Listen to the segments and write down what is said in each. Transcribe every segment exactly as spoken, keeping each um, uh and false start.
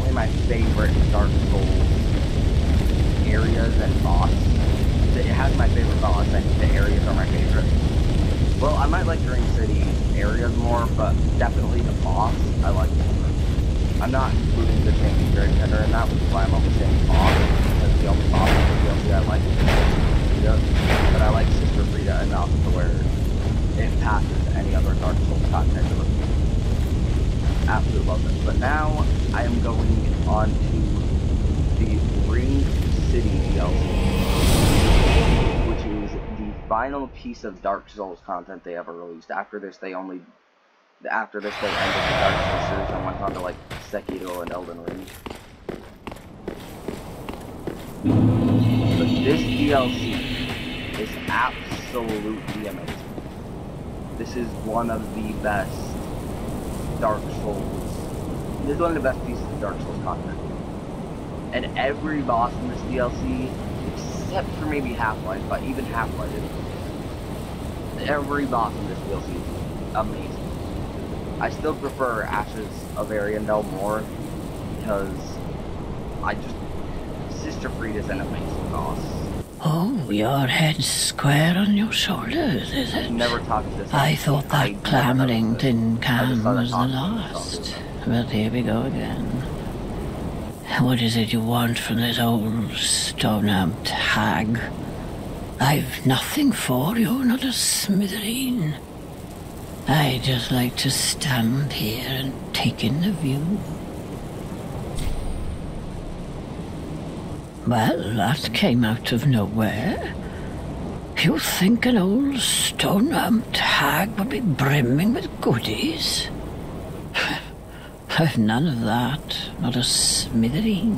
definitely my favorite Dark Souls areas and boss. It has my favorite boss, and the areas are my favorite. Well, I might like Dream City areas more, but definitely the boss I like more. I'm not including the Champion Great Tender in that, which is why I'm only saying boss. That's the only boss in the D L C I like. Frida, but I like Sister Frida enough to where it passes any other Dark Souls content. Absolutely love it. But now I am going on to the Ring City D L C, which is the final piece of Dark Souls content they ever released. After this, they only after this they ended the Dark Souls series and went on to like Sekiro and Elden Ring. But this D L C is absolutely amazing. This is one of the best Dark Souls. This is one of the best pieces of Dark Souls content. And every boss in this D L C, except for maybe Half-Life, but even Half-Life is, every boss in this D L C is amazing. I still prefer Ashes of Ariandel more, because I just, Sister Frida's an amazing boss. Oh, your head's square on your shoulders, is it? Never talked to this. I thought that I clambering tin can was the talk last. But here we go again. What is it you want from this old stone-amped hag? I've nothing for you, not a smithereen. I just like to stand here and take in the view. Well, that came out of nowhere. You think an old stone-amped hag would be brimming with goodies? I've none of that, not a smithereen.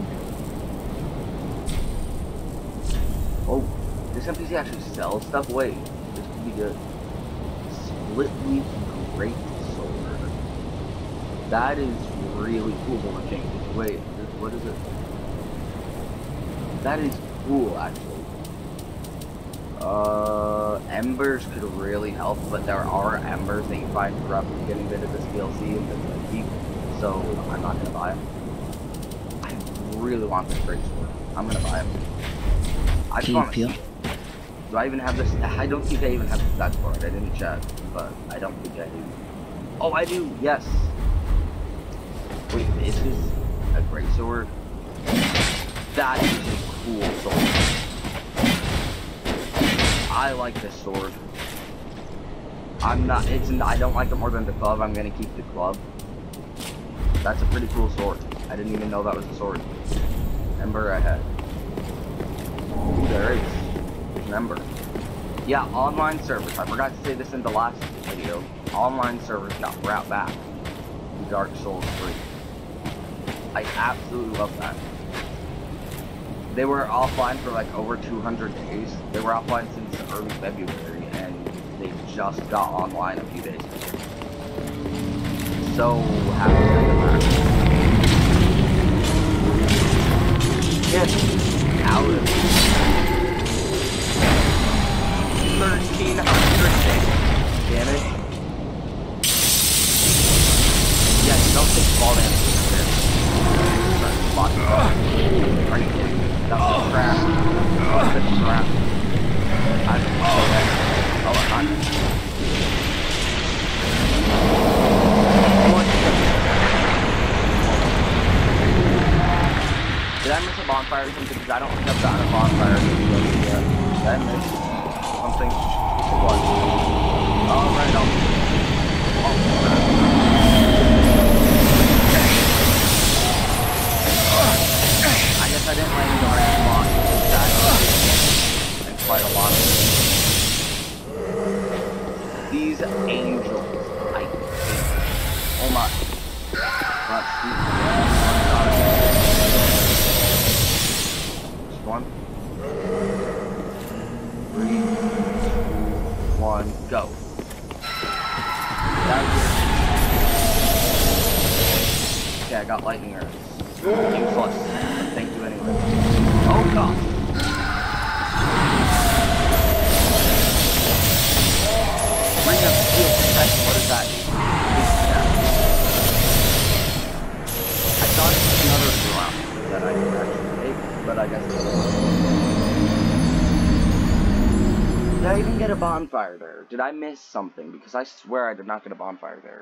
Oh, this N P C actually sells stuff? Wait, this could be good. Split leaf great sword. That is really cool looking. Wait, what is it? That is cool, actually. Uh, embers could really help, but there are embers that you find throughout the beginning bit of this D L C and the keep, so I'm not gonna buy them. I really want this great sword. I'm gonna buy them. I just want to see it. Do I even have this? I don't think I even have the stats for it. I didn't check, but I don't think I do. Oh, I do. Yes. Wait, this is a great sword. That is a cool sword. I like this sword. I'm not. It's. I don't like it more than the club. I'm gonna keep the club. That's a pretty cool sword. I didn't even know that was a sword. Ember ahead. Ooh, there is. There's an ember. Yeah, online servers. I forgot to say this in the last video. Online servers got brought back in Dark Souls three. I absolutely love that. They were offline for like over two hundred days. They were offline since early February, and they just got online a few days ago. So happy to have back. Get out of here. thirteen hundred damage. Yeah, don't take fall damage. Are you kidding me? That was a trap. That was a trap. I didn't know that. Oh, I'm not. Did I miss a bonfire or something? Because I don't think I've gotten a bonfire yet. Did I miss something? What? Oh, right on. Oh, crap. I guess I didn't land the right spot. That and quite a lot of these angels. I hate them. Oh my. Let's see. Just one. Three. One. Go. Okay, I got lightning arrows. Useless. Thank you anyway. Oh god. Ring of steel protection. What is that? I thought it was another that I could actually take, but I guess it's... Did I even get a bonfire there? Did I miss something? Because I swear I did not get a bonfire there.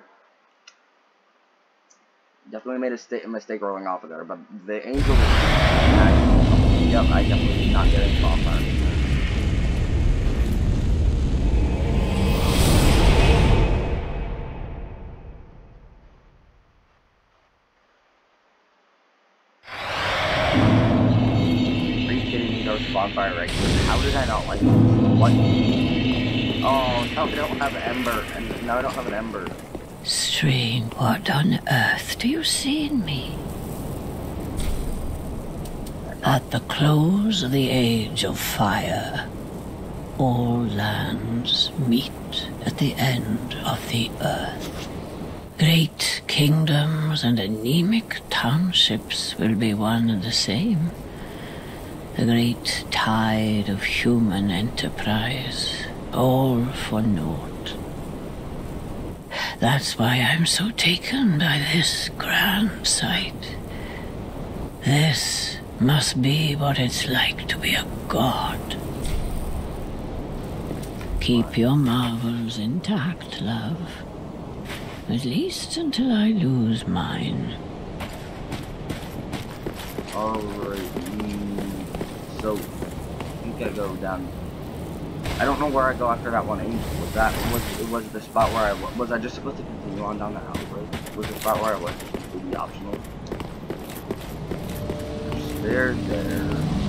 Definitely made a, sta a mistake rolling off of there, but the angel... I, yep, I definitely did not get a bonfire there. Bonfire right here. How did I not like this? What? Oh, no, I don't have ember. And now I don't have an ember. Strange, what on earth do you see in me? At the close of the age of fire, all lands meet at the end of the earth. Great kingdoms and anemic townships will be one and the same. The great tide of human enterprise, all for naught. That's why I'm so taken by this grand sight. This must be what it's like to be a god. Keep your marvels intact, love. At least until I lose mine. Alright. So, I think I go down. I don't know where I go after that one angel. Was that was it was the spot where I was? Was I just supposed to continue on down the alleyway? Was the spot where I was completely optional? There's there.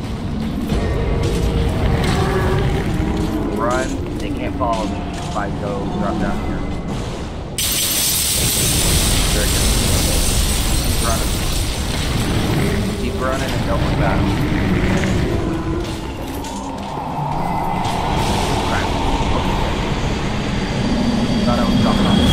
Run. They can't follow me if I go drop down here. There it is. Keep running. Keep running and don't look back. Thought I was dropping off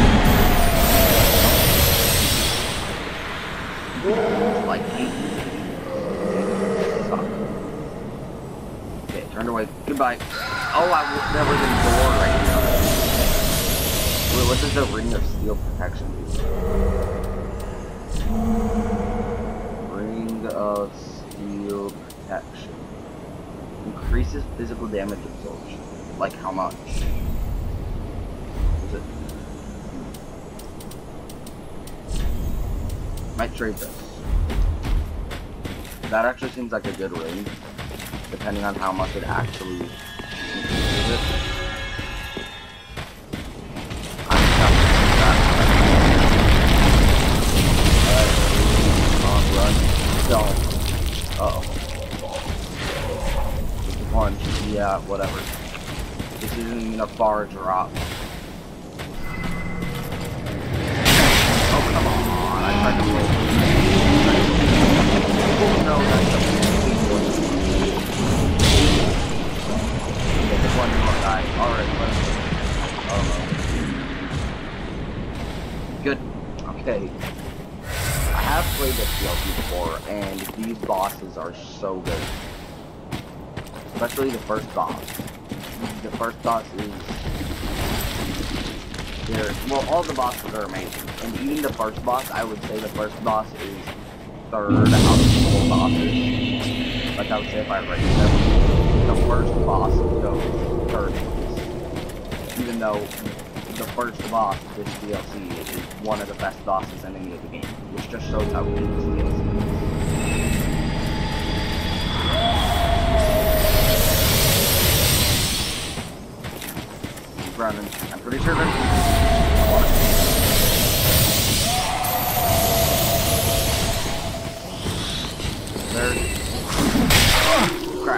the like me. Fuck. Okay, turned away. Goodbye. Oh, I w there was a door right here. Wait, what does the ring of steel protection do? Ring of steel protection. Increases physical damage absorption. Like how much? Might trade this. That actually seems like a good ring, depending on how much it actually increases it. I'm not gonna do that. Alright, on run. Don't. Uh oh. Just a punch. Yeah, whatever. This isn't even a far drop. Oh, come on. I tried to roll. Oh no, that's a complete one. Okay, this one more guy. Alright, let's... Oh no. Good. Okay. I have played this D L C before, and these bosses are so good. Especially the first boss. The first boss is... They're, well, all the bosses are amazing, and even the first boss, I would say the first boss is third out of four bosses. Like I would say if I rated them, the first boss goes third place. Even though the first boss of this D L C is one of the best bosses in any of the game, which just shows how good this D L C is. Keep running. I'm pretty sure that there. Oh, crap.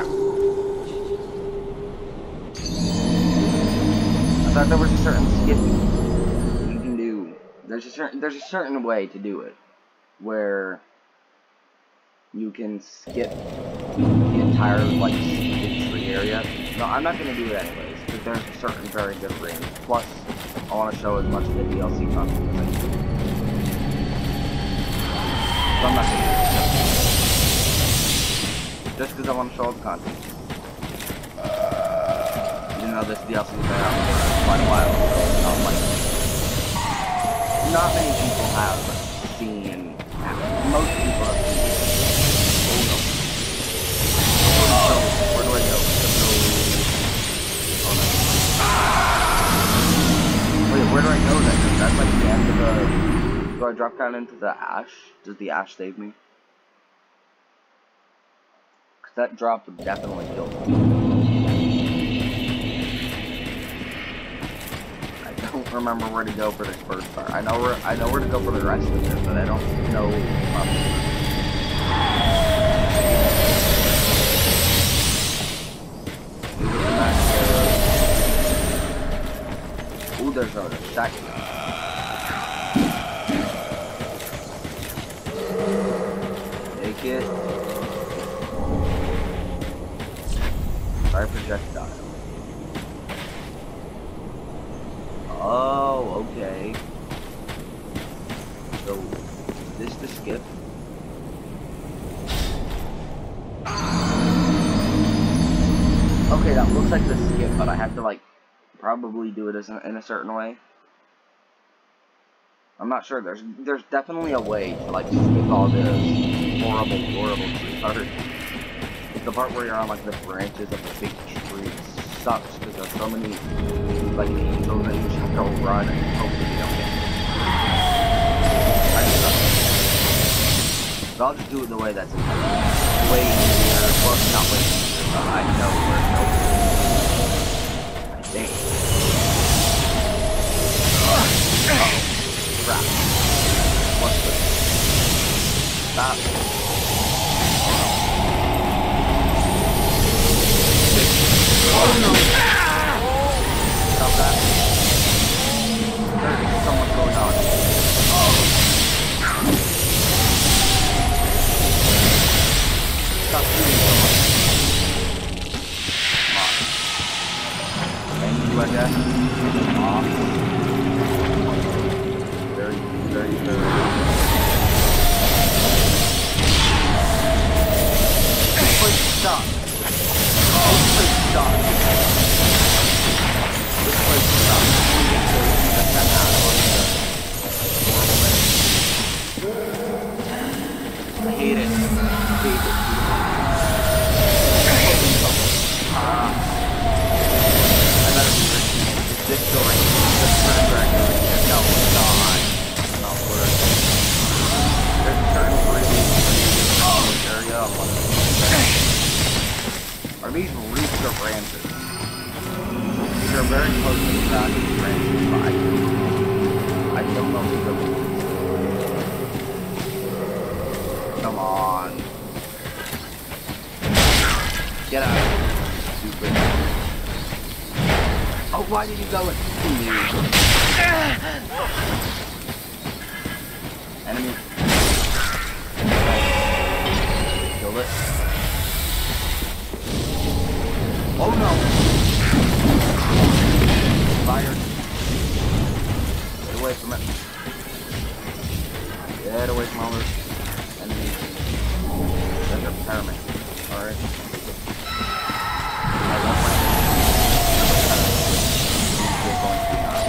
I thought there was a certain skip you can do. There's a certain there's a certain way to do it where you can skip the entire like skip tree area. No, I'm not gonna do it anyways, because there's a certain very good ring. Plus, I want to show as much of the D L C content as I can. So I'm not gonna do it. Just because I want to show all the content. Even though this D L C has been out for quite a while, so not like not many people have seen. Most people have seen it. down to the... Do I drop down into the ash? Does the ash save me? Because that drop would definitely kill me. I don't remember where to go for this first part. I know where I know where to go for the rest of it, but I don't know. Um, Ooh, there's a second. Take it. Fire projectile. Oh, okay. So, is this the skip? Okay, that looks like the skip, but I have to, like, probably do it as a, in a certain way. I'm not sure. There's there's definitely a way to like skip all this horrible, horrible tree part. The part where you're on like the branches of the big tree sucks because there's so many like angels that you just have to run and hope that you don't get hit. But I'll just do it the way that's way easier. Well, not way easier, but I know where to go. I think. Uh-oh. Crap. What's this? Stop. Oh no! Stop that. There's someone going on. Stop shooting someone. Come on. Thank you, I guess. Off. Very, very, very. This place sucks. This place sucks. This place sucks. Get that out of I hate it. I hate it. Ah. I better be risky. This going. This turn dragon. No, it's not. There's certain really area. Are these roots or branches? These are very close to the back of the branches, but I, I don't know if these are roots. Come on. Get out. Stupid. Oh, why did you go in? Enemy. Kill it. Oh no! Fire. Get away from it. Get away from all those enemies. That's a pyramid. Alright. I don't mind it. We're going to be on.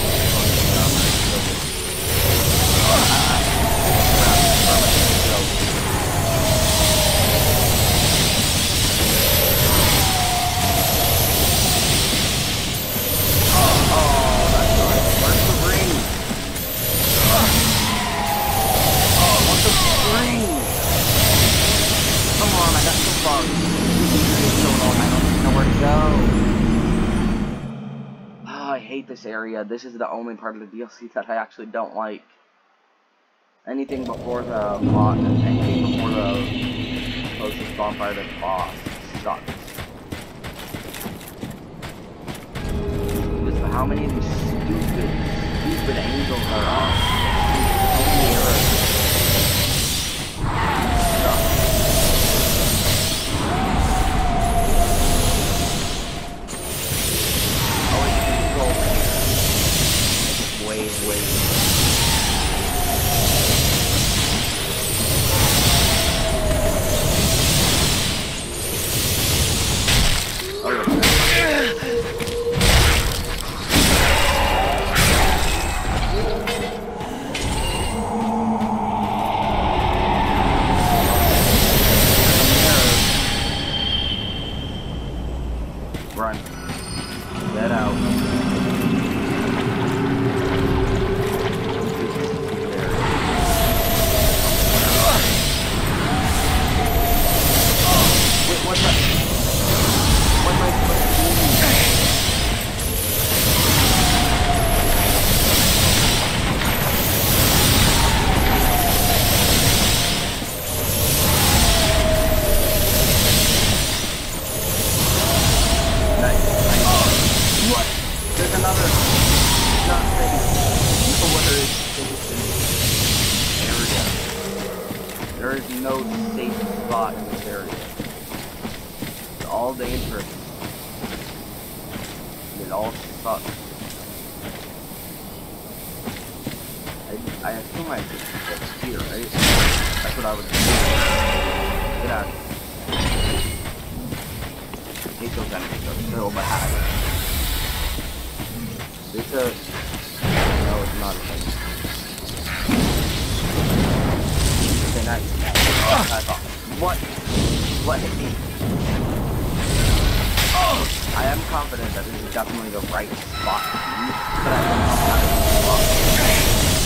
This area. This is the only part of the D L C that I actually don't like. Anything before the boss, anything before the closest bonfire to the boss sucks. Because how many of these stupid, stupid angels are on? How many errors? Wait, wait. safe spot in this area. It's all dangerous. It all sucks. I, I assume I just get here, right? That's what I would do. Get out of here. Take those enemies, they're still behind. It's a... No, it's not a thing. Okay, nice. What? What hit me? I am confident that this is definitely the right spot to be, but I don't know how to do it.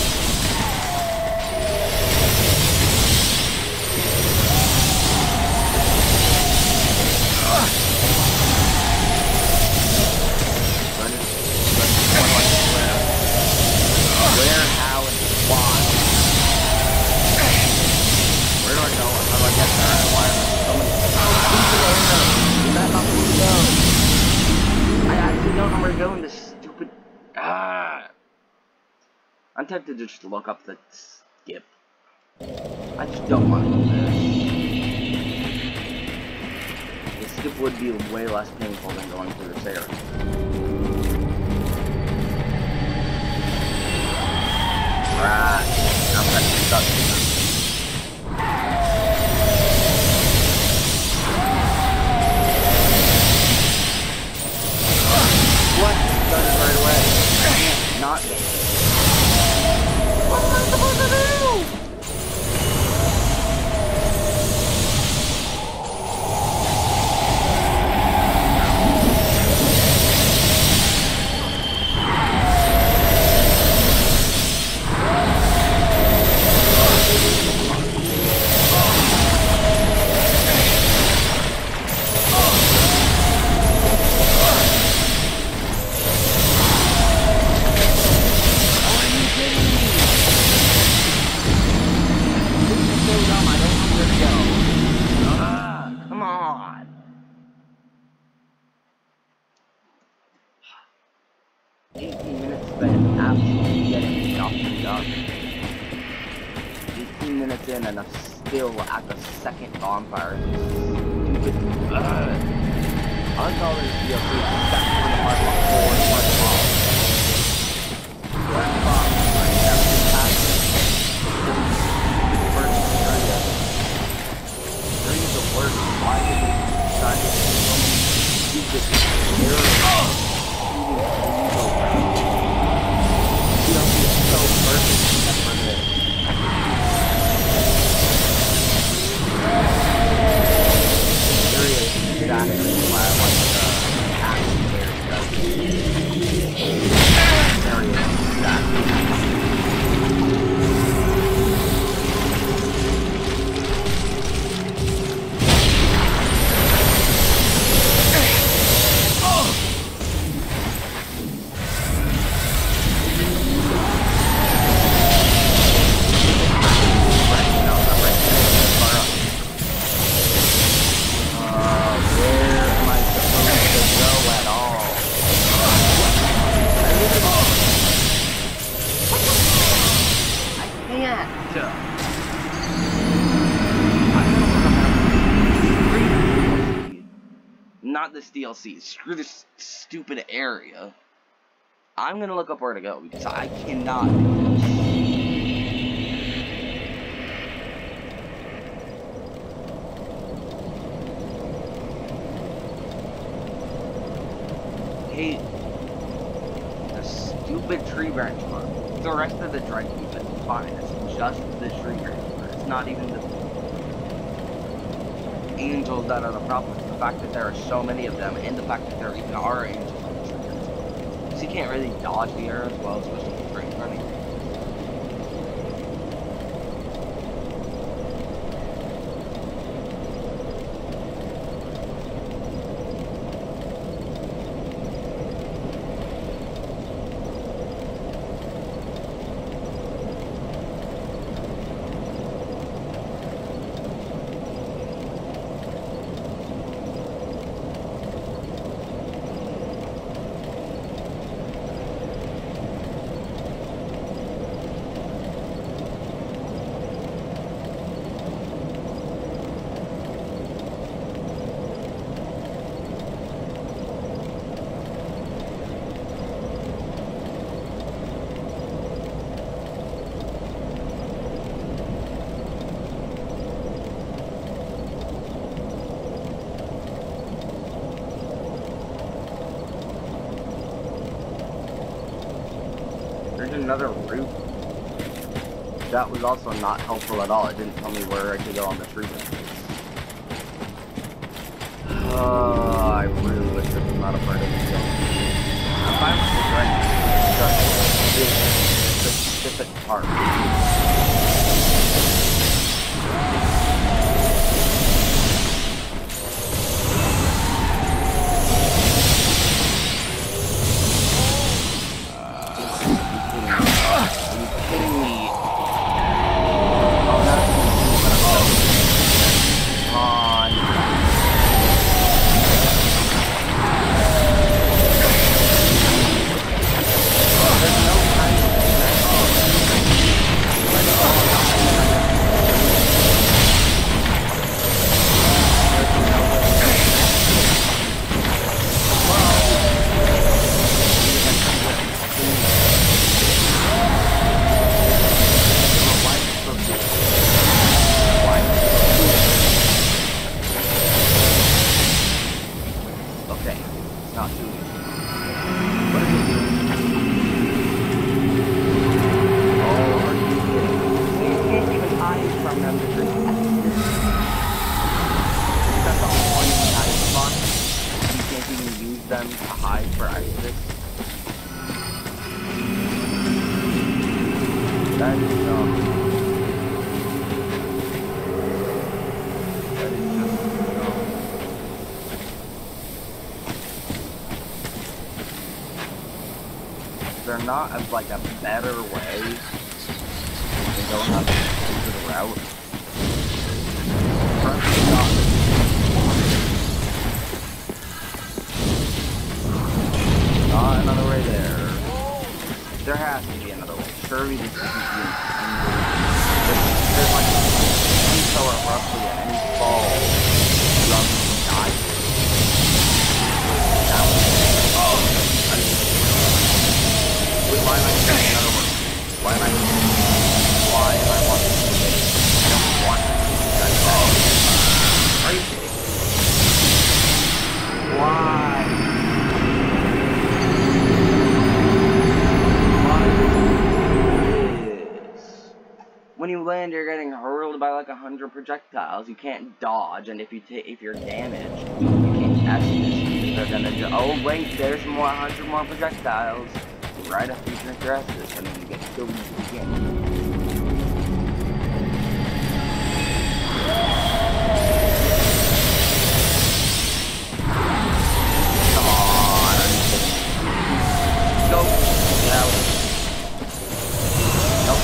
Where, how, and why? Where do I go? How do I get there? Why are there so many Is that not where to go? I actually don't know where to go in this stupid... Ah! I'm tempted to just look up the skip. I just don't want to do this. The skip would be way less painful than going through this area. Alright, I'm gonna be stuck here. What? Done it right away. Not me. What am I supposed to do? eighteen minutes spent absolutely getting nothing done. eighteen minutes in and I'm still at the second bonfire. Stupid. Uh, I like all this D L C except for the part one four and part five. Part five, I never get past it. It's the worst area. Area the worst. Why did they decide to do so many stupid errors? So perfect except for this. Area is exactly why I want the action area does. Area is exactly. Not this D L C. Screw this stupid area. I'm gonna look up where to go because I cannot do this. Hey, the stupid tree branch one. The rest of the Dread Keep is fine. It's just the tree branch one. It's not even the angels that are the problem. The fact that there are so many of them, and the fact that there even are angels on the tree. So you can't really dodge the arrows well, especially if you're running. another route. That was also not helpful at all. It didn't tell me where I could go on this route. Oh, I really wish this was not a part of this game. I'm fine with this right now. Just this specific part. Them to hide for Isis. That is dumb. That is just dumb. Is there not a, like a better way to go have to the route? Not another way there. There has to be another way. Surely this isn't the there's, there's like any color roughly at any fall from the die. Now, oh, I mean, wait, why am I saying another word? Why am I why am I wanting to say I don't want to do that? Oh, are you kidding? Why? When you land, you're getting hurled by like a hundred projectiles. You can't dodge, and if you ta if you're damaged, you can't catch this. They're gonna go, oh wait, there's more hundred more projectiles right after you drink your Estus, and then you get killed again. Come on, are you kidding? Go, get out. Nope.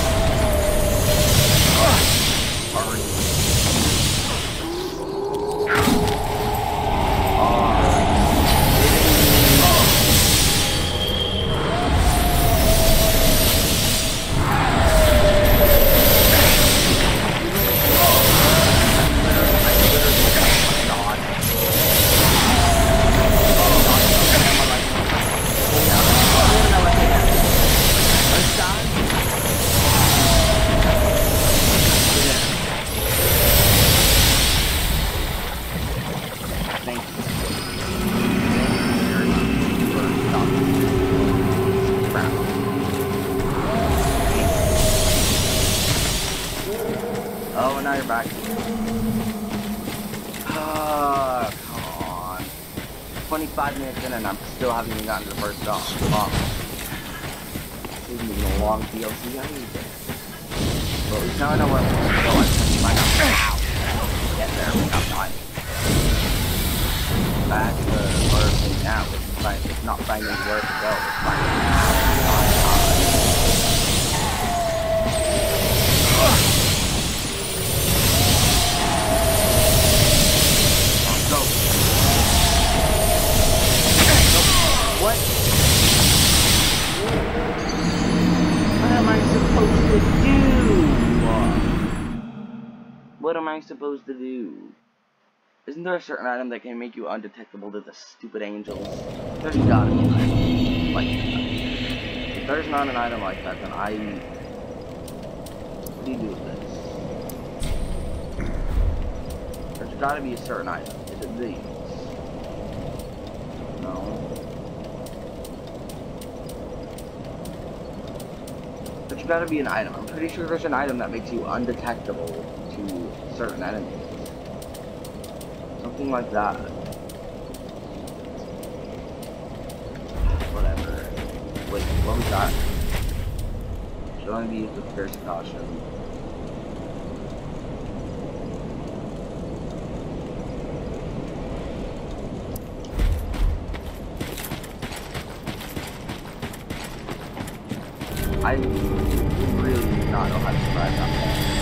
Oh, and now you're back. Ah, oh, come on. twenty-five minutes in and I'm still haven't even gotten to the first stop. Oh. This is even a long D L C. I need this. But at least now I know where I'm going to go. I just might not get there without dying. Back to where it's now. It's, it's not finding where to go. It's finding how to die. What? What am I supposed to do? What am I supposed to do? Isn't there a certain item that can make you undetectable to the stupid angels? There's gotta be an item like that. If there's not an item like that, then I... What do you do with this? There's gotta be a certain item. Is it these? No. There's gotta be an item. I'm pretty sure there's an item that makes you undetectable to certain enemies. Something like that. Whatever. Wait, what was that? Should only be used with fierce caution. I really do not know how to survive that.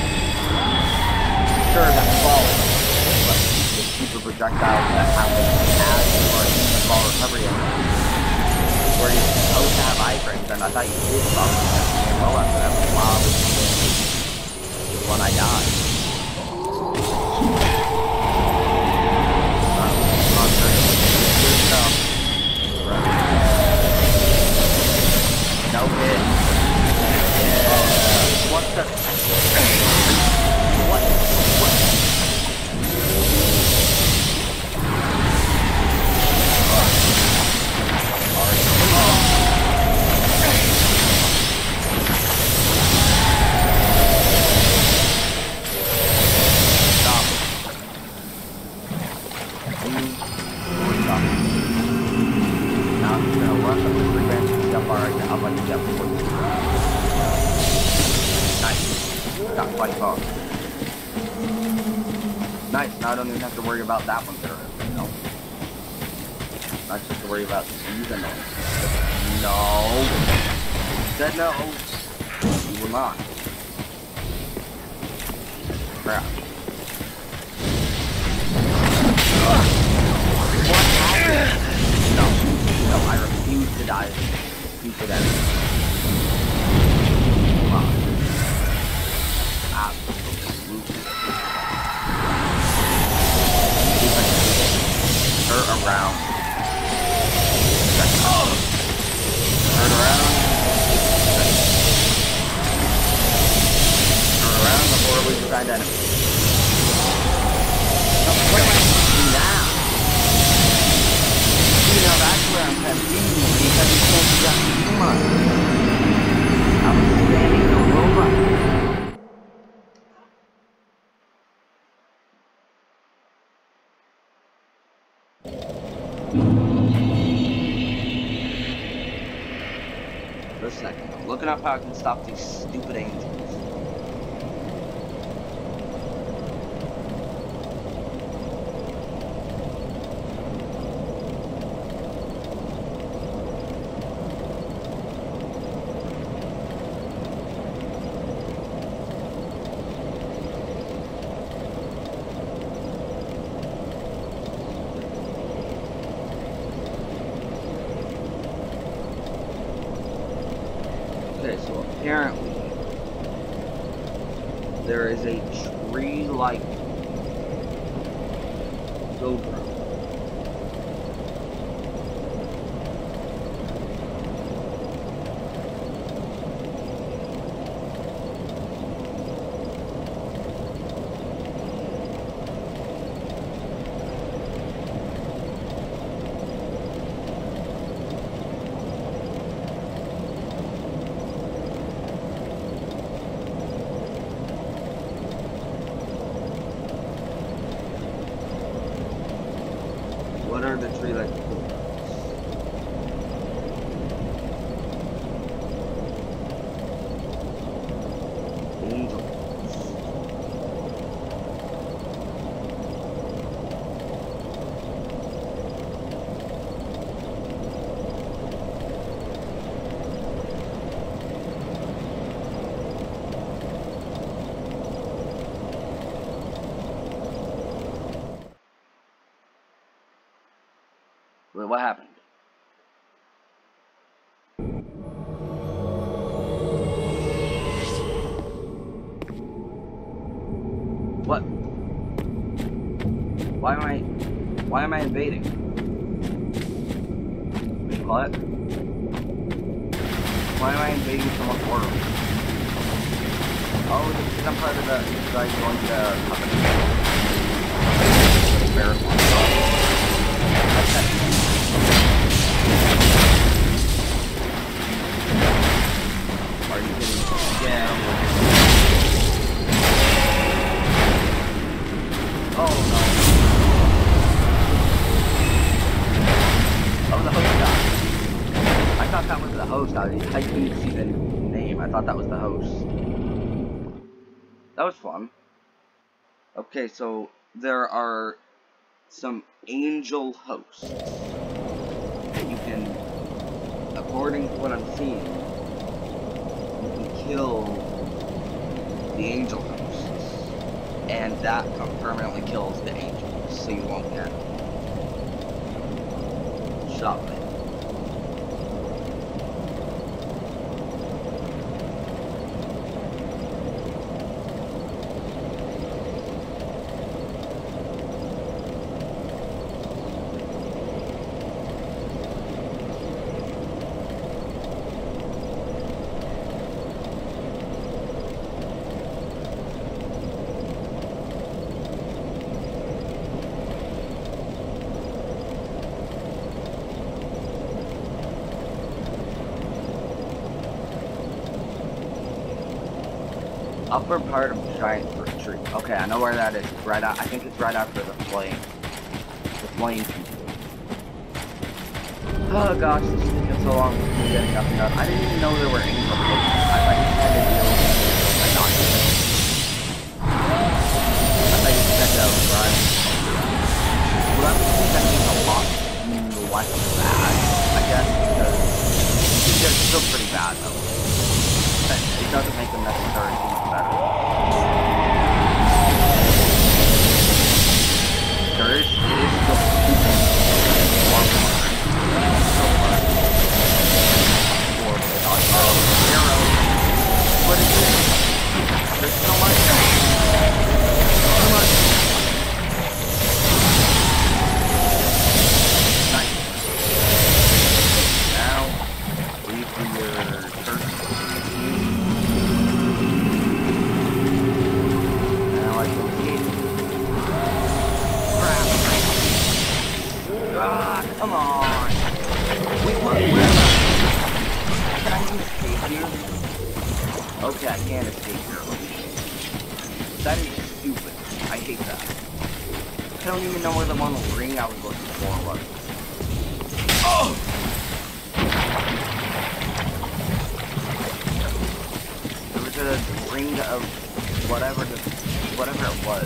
Sure, that's fall, but the super projectiles that happen as you are in the fall recovery area, where you're supposed to have iframes, and I thought you did fall well after that was wild when I died. No hit. What the? What? What? Stop. Stop. Now I'm just gonna rush up the tree branch and jump alright now. I'm gonna jump before this. Got quite far. Nice, now I don't even have to worry about that one there. No. I just have to worry about these annoying. No. Said no. You will not. Crap. What happened? No. No, I refuse to die. You should end it. Come on. Turn around. Turn around. Turn around before we find enemy. Oh, what am I doing now? See, now that's where I'm confused because you can't jump too much. I was standing in a robot. Listen, I'm looking up how I can stop these stupid angels. Okay, so apparently there is a tree-like Cobra. What are the tree-like Cobras? Angels. Wait, what happened? What? Why am I... Why am I invading? What? Why am I invading someone's world? Oh, it's because I'm part of the... Because I joined the company. Verify. Are you kidding me? Oh no. Oh, the host guy. I thought that was the host. I, I couldn't see the name. I thought that was the host. That was fun. Okay, so there are some angel hosts that you can, according to what I'm seeing, you can kill the angel hosts, and that permanently kills the angels, so you won't get shot with it. Upper part of the giant fruit tree. Okay, I know where that is. It's right out. I think it's right after the flame. The flame people. Oh gosh, this is taking so long for me getting nothing done. I didn't even know there were any locations. I thought you had to deal with it. I got it. I thought you said that was right. Well, that means that means a lot less bad, I guess, because they're still pretty bad though. It doesn't make them necessarily too much better. There is, it is still stupid. One more. So much. Four, five, zero. What is it? There's so much. So much. Nice. Now, leave for your first. Ah, come on! Wait, what? Where? Can I even escape here? Okay, I can't escape here. That is stupid. I hate that. I don't even know where the one ring I was looking for was. Oh! There was a ring of whatever the whatever it was.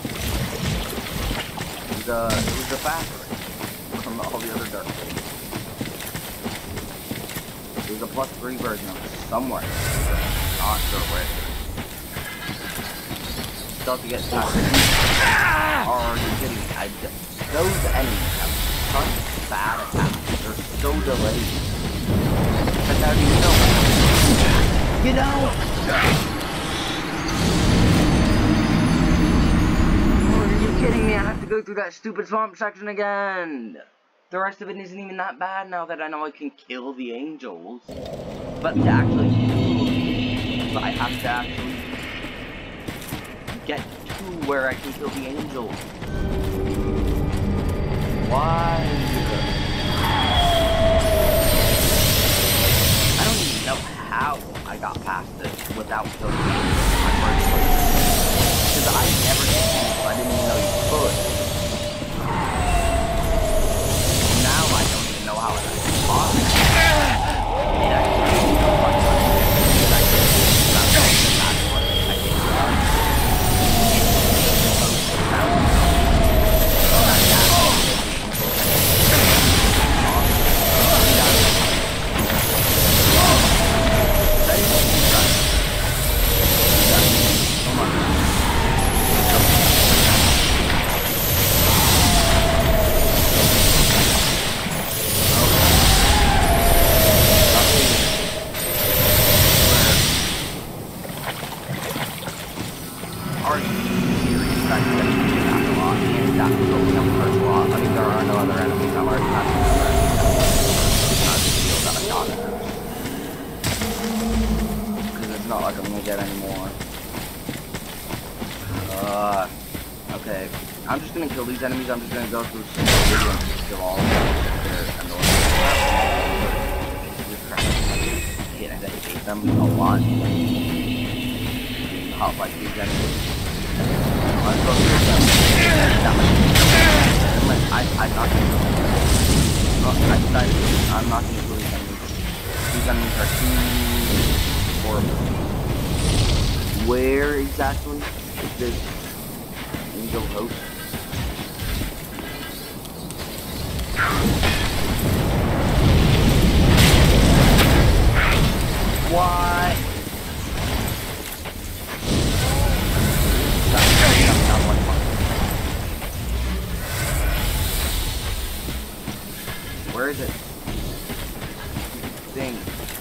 It was a it was a fast ring from all the other dark things. There's a plus three version of it somewhere. Not sure where. Still have to get past it. Are you kidding me? I just, those enemies have such bad attacks. They're so delayed. But how do you know? You know? Are you kidding me? I have to go through that stupid swamp section again. The rest of it isn't even that bad now that I know I can kill the angels. But to actually kill, I have to actually get to where I can kill the angels. Why? I don't even know how I got past this without killing the angels in my first place. Because I never did this, so I didn't even know you could. Know how it is possible. It actually is so much fun. Because I can do that. That's what I can do. I'm just gonna kill these enemies. I'm just gonna go through some video and just kill all of them. They're annoying. I hate them a lot. Hot like these enemies. I'm supposed to side of it. I'm not going to believe enemies. These enemies are too horrible. Where exactly is this angel host? What? Where is it? Thing.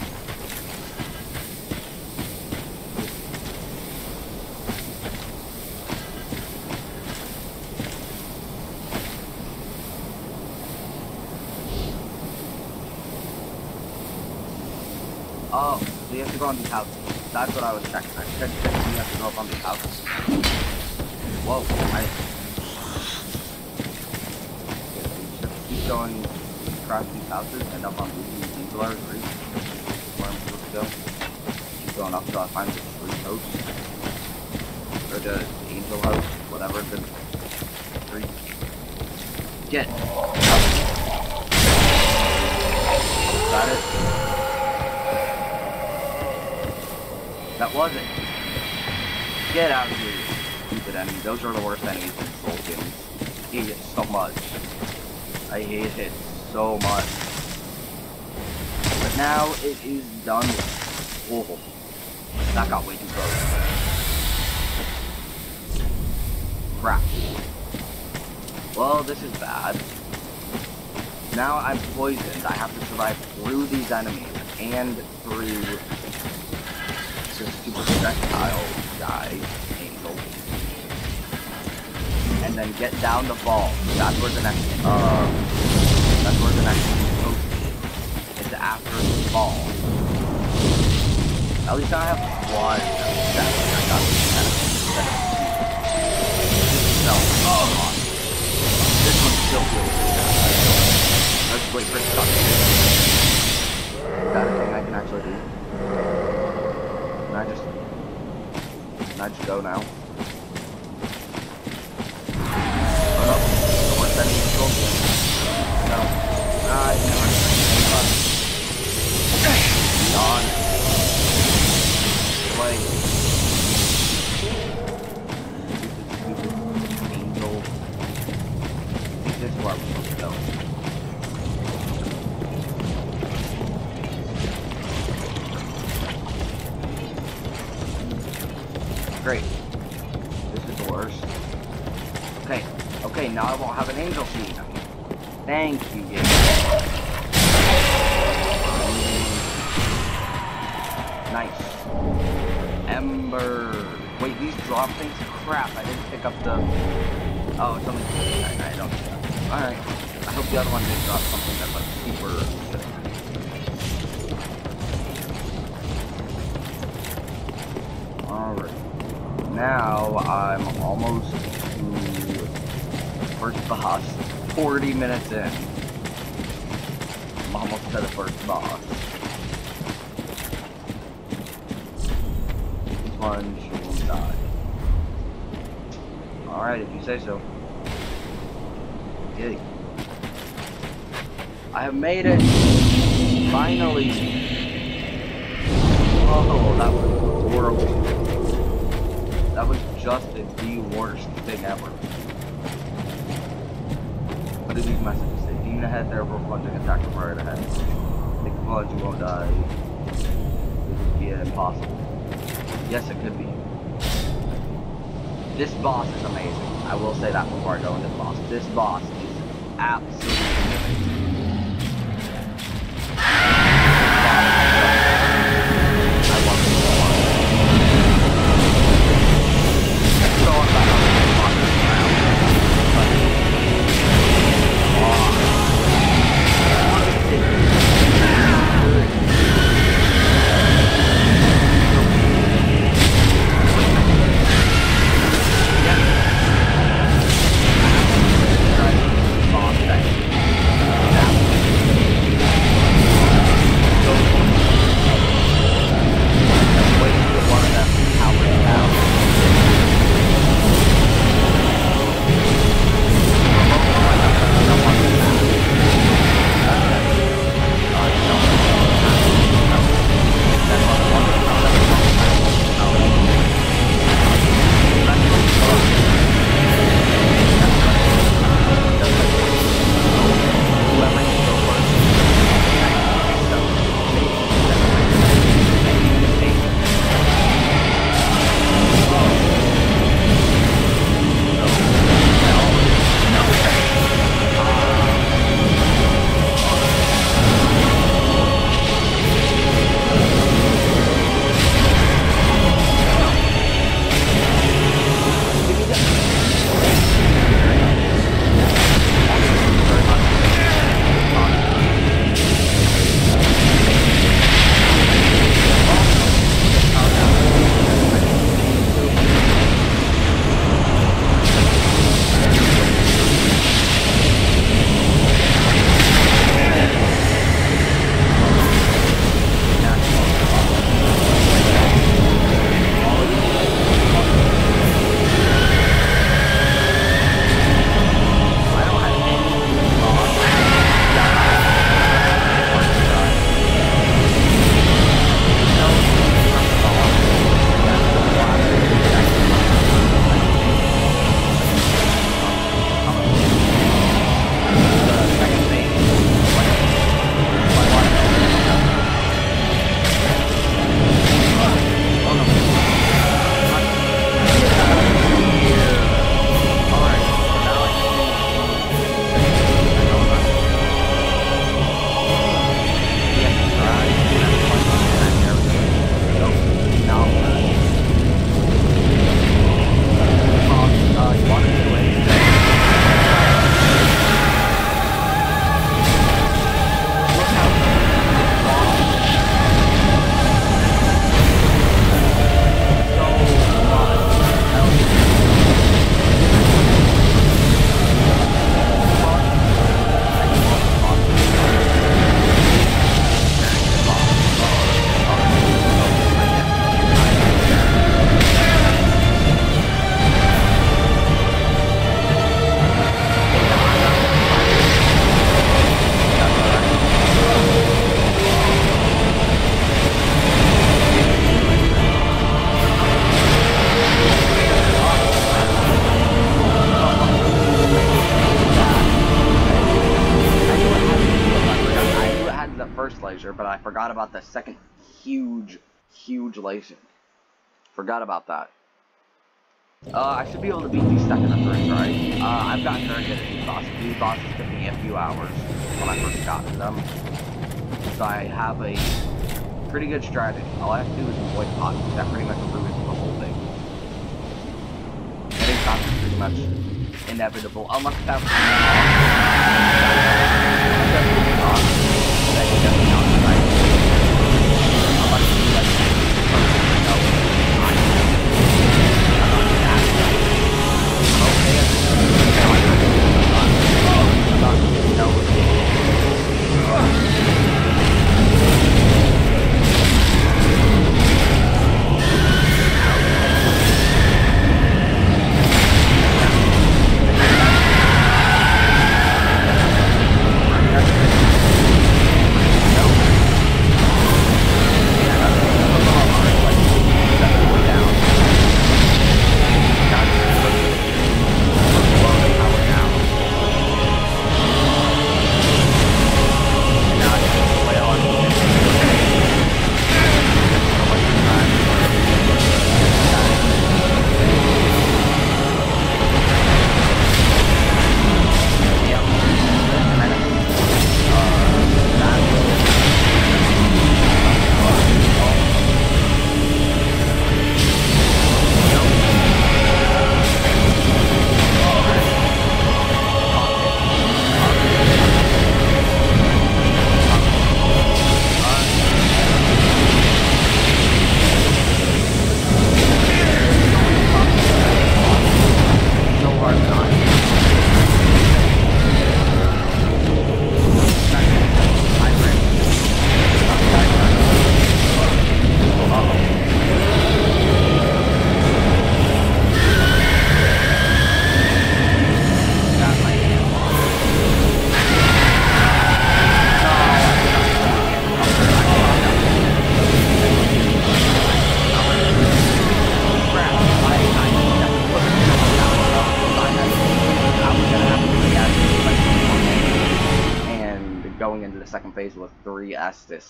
Oh, so you have to go on these houses. That's what I was checking. I said you have to go up on these houses. Whoa, I... Just keep going across these houses and up on these angel house three. Where I'm supposed to go. Keep going up till I find the three house. Or the angel house, whatever the three. Get! Got it? That wasn't. Get out of here, you stupid enemy. Those are the worst enemies in Soul games. I hate it so much. I hate it so much. But now it is done. Oh, that got way too close. Crap. Well, this is bad. Now I'm poisoned. I have to survive through these enemies and through this super projectile guy, angel, and then get down the ball. That's where the next, uh, that's where the next post is. It's after the ball. At least I have one that I got this no, oh, God. This one still feels good. Let's wait for it to stop. Is that a thing I can actually do? Can I just, can I just go now? Oh no, no more sending control. No. Ah, I never. Gone. Play. Stupid angel. I think this is where I'm supposed to go. Great. This is the worst. Okay. Okay, now I won't have an angel scene. Thank you, game. Nice. Ember. Wait, these drop things? Crap, I didn't pick up the... Oh, it's only... I, I don't see that. Alright. I hope the other one did drop something that's like super good. Now I'm almost to first boss. forty minutes in. I'm almost to the first boss. This one should die. Alright, if you say so. Yay. I have made it! Finally! Oh, that was horrible. That was just the worst thing ever. What do these messages say? Demon ahead, terrible plunging attack right ahead. Think of blood, you won't die. This would be impossible. Yes, it could be. This boss is amazing. I will say that before I go into the boss. This boss is absolutely amazing. I love it so much. So I'm back on the boss around. But, oh. Yeah. Boss, laser, but I forgot about the second huge, huge laser. Forgot about that. Uh, I should be able to beat these second or third tries. Uh, I've gotten very good at these bosses. These bosses took me a few hours when I first got to them. So I have a pretty good strategy. All I have to do is avoid pots. That pretty much ruins the whole thing. Getting pots is pretty much inevitable. Unless that was phase with three Estus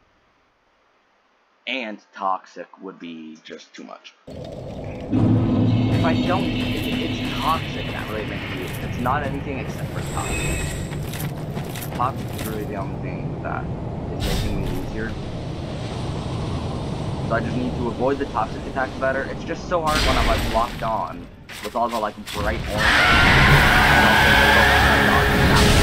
and Toxic would be just too much. If I don't, it, it's Toxic that really makes me, it's not anything except for Toxic. Toxic is really the only thing that is making me lose here. So I just need to avoid the Toxic attacks better. It's just so hard when I'm like locked on with all the like bright orange.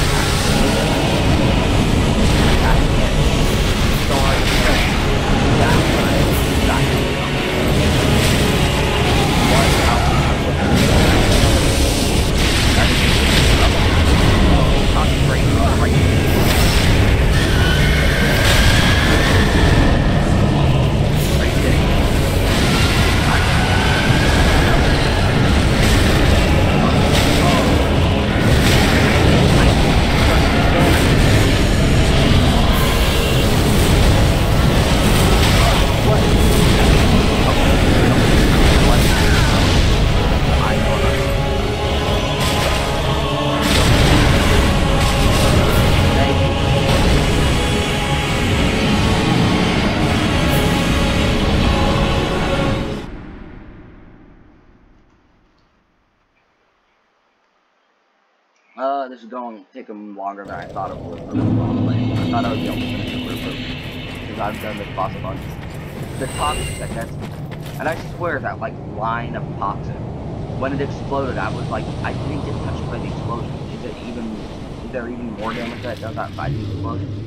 Uh, this is going to take them longer than I thought it would for this boss fight. I thought I would be able to finish it real quick, because I've done this boss a bunch. The Toxic that gets me. And I swear that, like, line of Toxic, when it exploded, I was like, I didn't get touched by the explosion. Is it even, is there even more damage that does that by the explosion?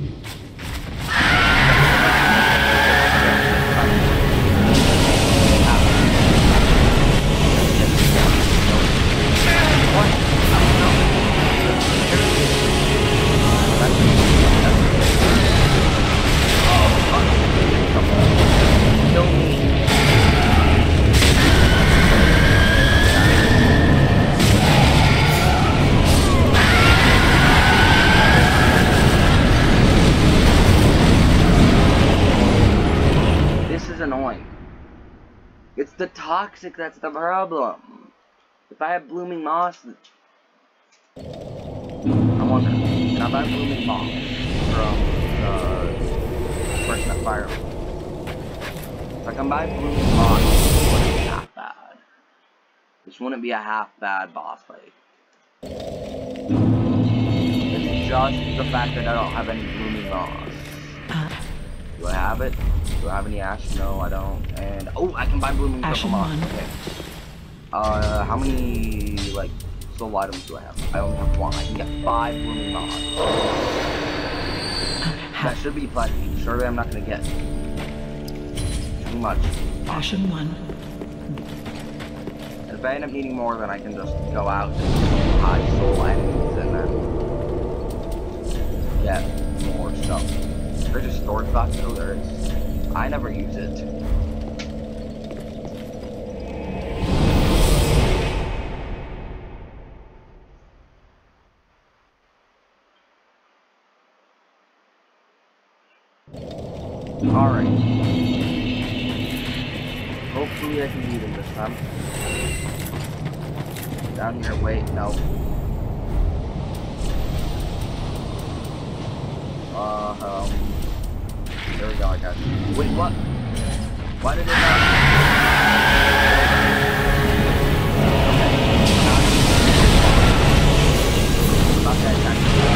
Annoying. It's the Toxic that's the problem. If I have Blooming Moss, I wonder. Can I buy Blooming Moss from uh, person that fired me. If I combine Blooming Moss, this wouldn't be half bad. This wouldn't be a half bad boss fight. It's just the fact that I don't have any Blooming Moss. Do I have it? Do I have any Ash? No, I don't. And oh, I can buy Blooming Purple Moss. Okay. Uh, how many like soul items do I have? I only have one. I can get five Blooming Moss. That should be plenty. Surely I'm not gonna get too much. Passion one. And if I end up needing more, then I can just go out and hide soul enemies and then get more stuff. There's a storage box. Oh, there is. I never use it. Alright. Hopefully I can beat him this time. Down here, wait, no. Uh, um... There we go, I got it. Wait, what? Why did it not? Okay. Okay,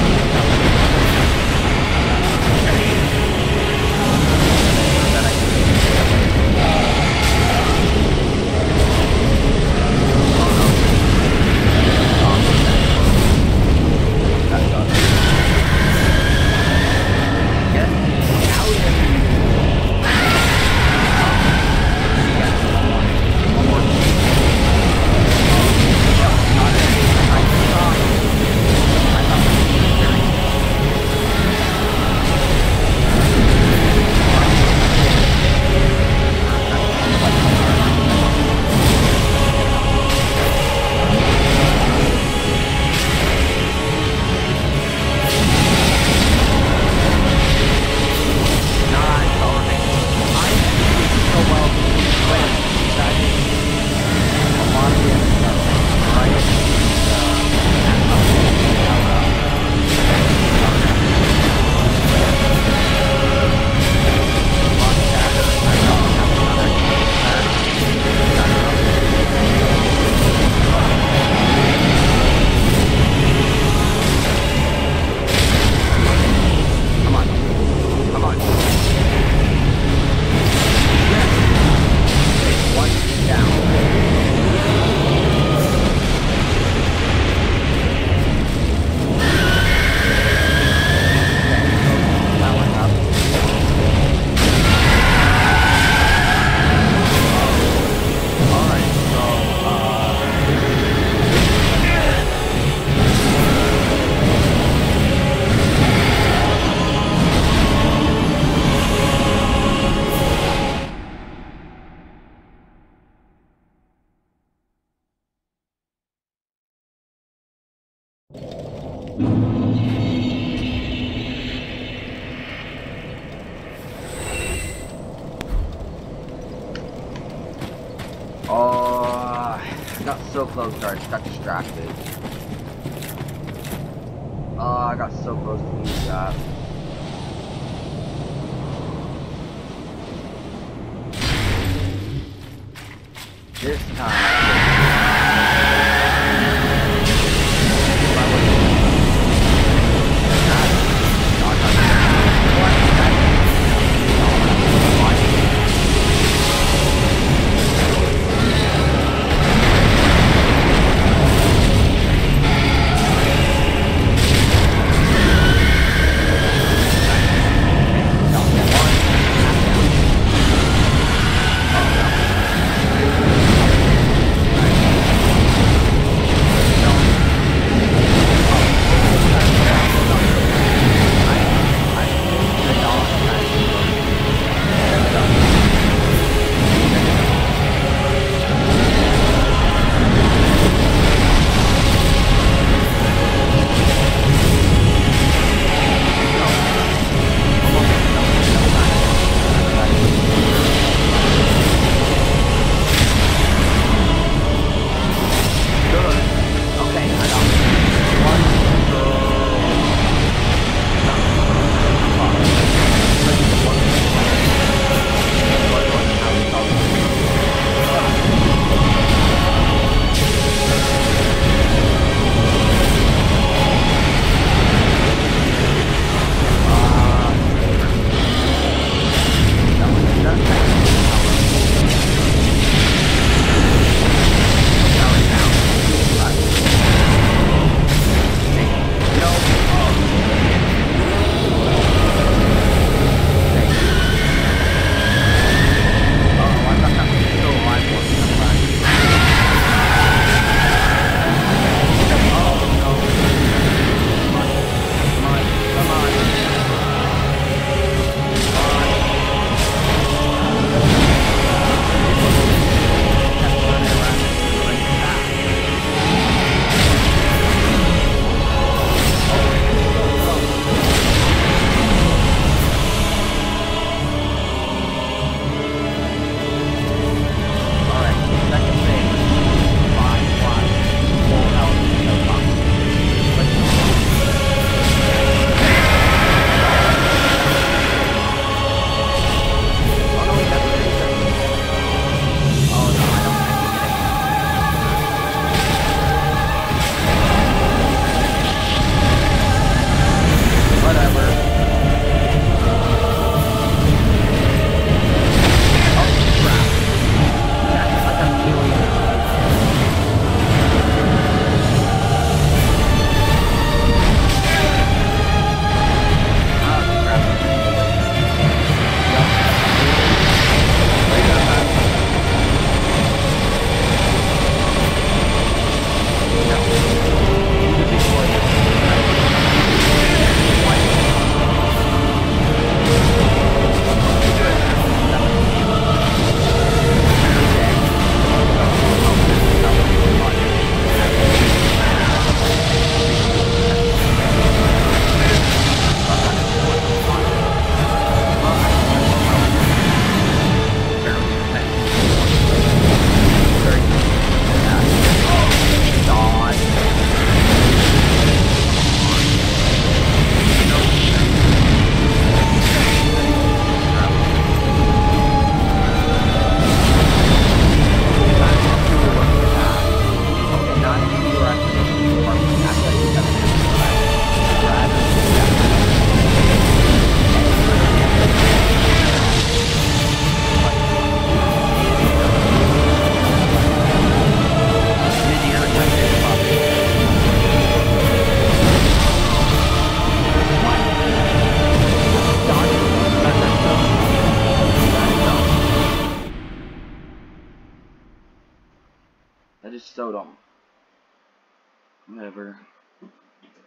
Oh, I got so close there, I just got distracted. Oh, I got so close to lose that. This time.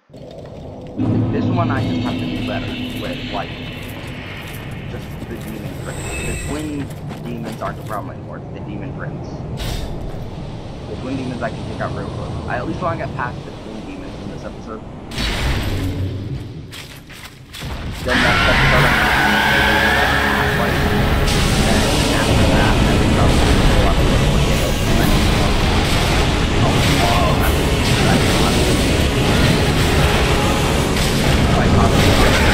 This one I just have to do better with, like, just the demon prince. The twin demons aren't the problem anymore, it's the demon prince. The twin demons I can take out real quick. I at least want to get past the twin demons in this episode. Then next episode I'm going to do half-life. And after that, I think probably a lot of the potatoes. Oh, oh, that's like obviously.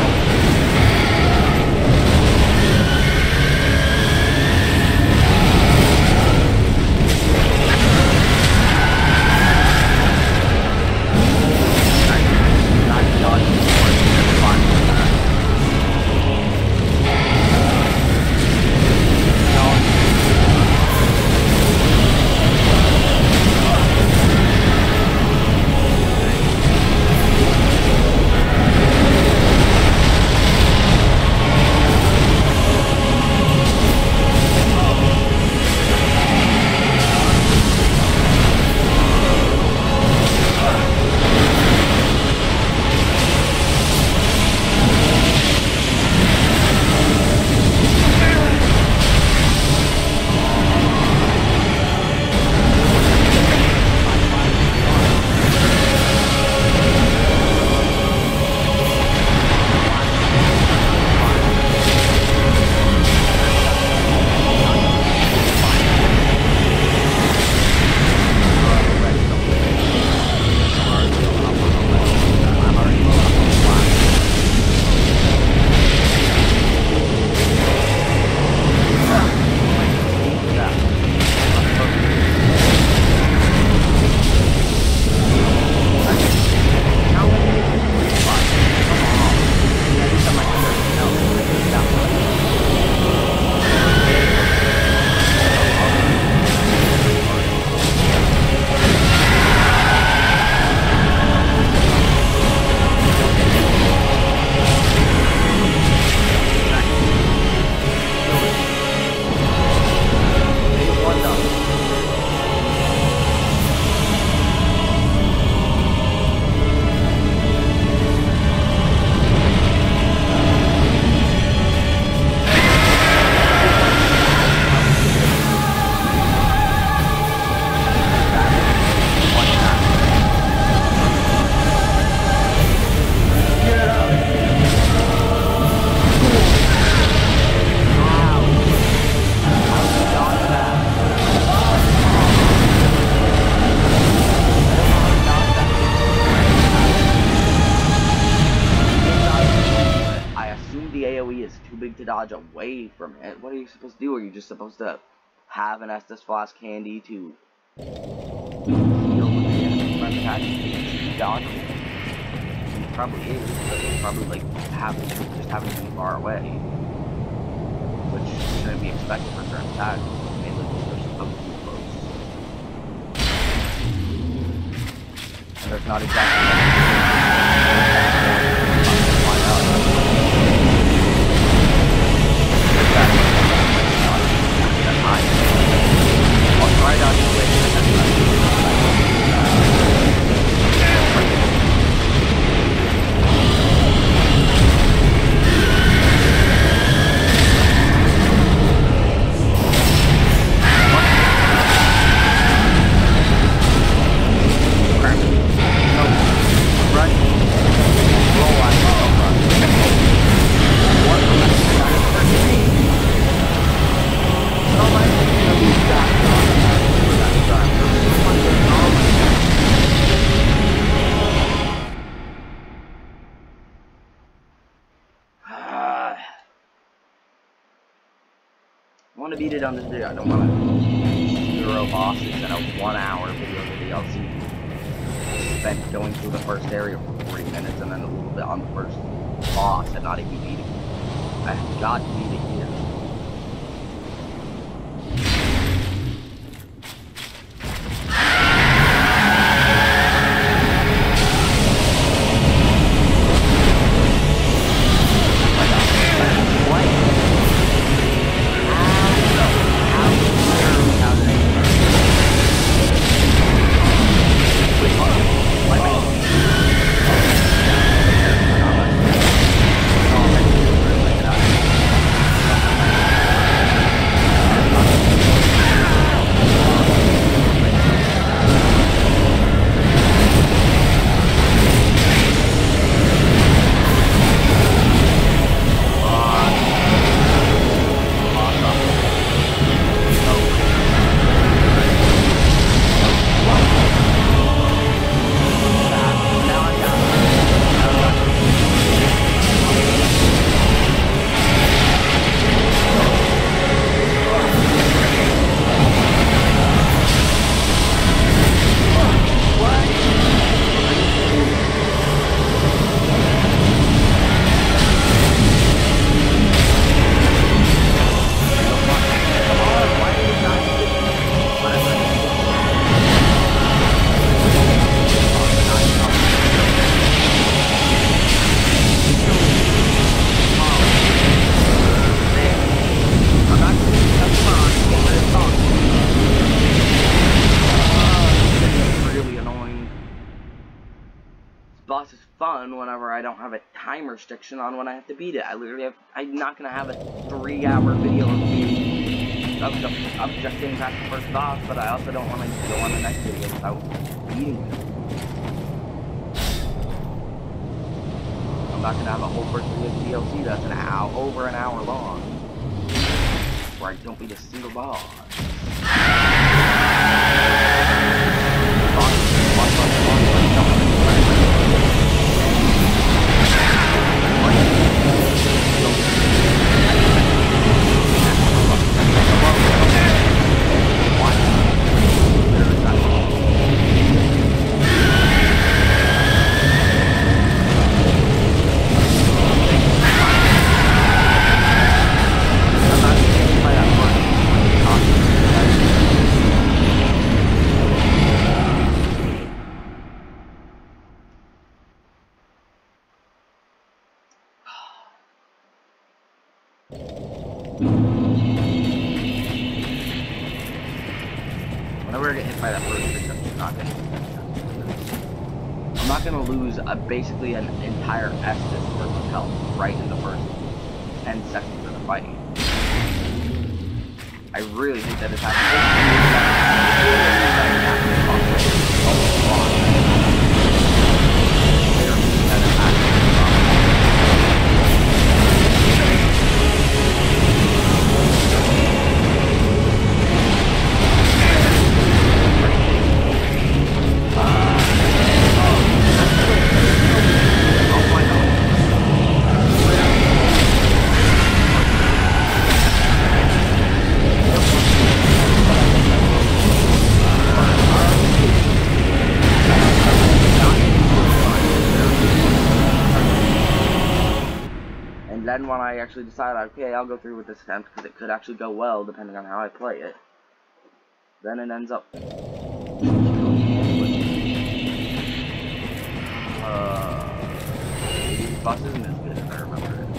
To dodge away from it. What are you supposed to do? Are you just supposed to have an Estus Flask handy to heal with the enemy friend attack? Dodge? He probably is, but he's probably like having just having to be far away, which shouldn't be expected for certain attacks. Mainly because they're supposed to be close. And there's not exactly right on the way. I want to beat it on this video. I don't want to zero bosses in a one hour video of the D L C. Spent going through the first area for forty minutes and then a little bit on the first boss and not even beating it. I've got to beat it here. boss is fun whenever I don't have a time restriction on when I have to beat it. I literally have, I'm not gonna have a three hour video of me of, the, of just getting past the first boss, but I also don't want to go on the next video without beating it. I'm not gonna have a whole first video D L C that's an hour, over an hour long, where I don't beat a single boss. Whenever I get hit by that first trick, I'm not gonna I'm not gonna lose a, basically an entire Estus worth of health right in the first ten seconds of the fight. I really think that is And then when I actually decide, okay, I'll go through with this attempt, because it could actually go well, depending on how I play it, then it ends up... Uh... This boss isn't as good as I remember it.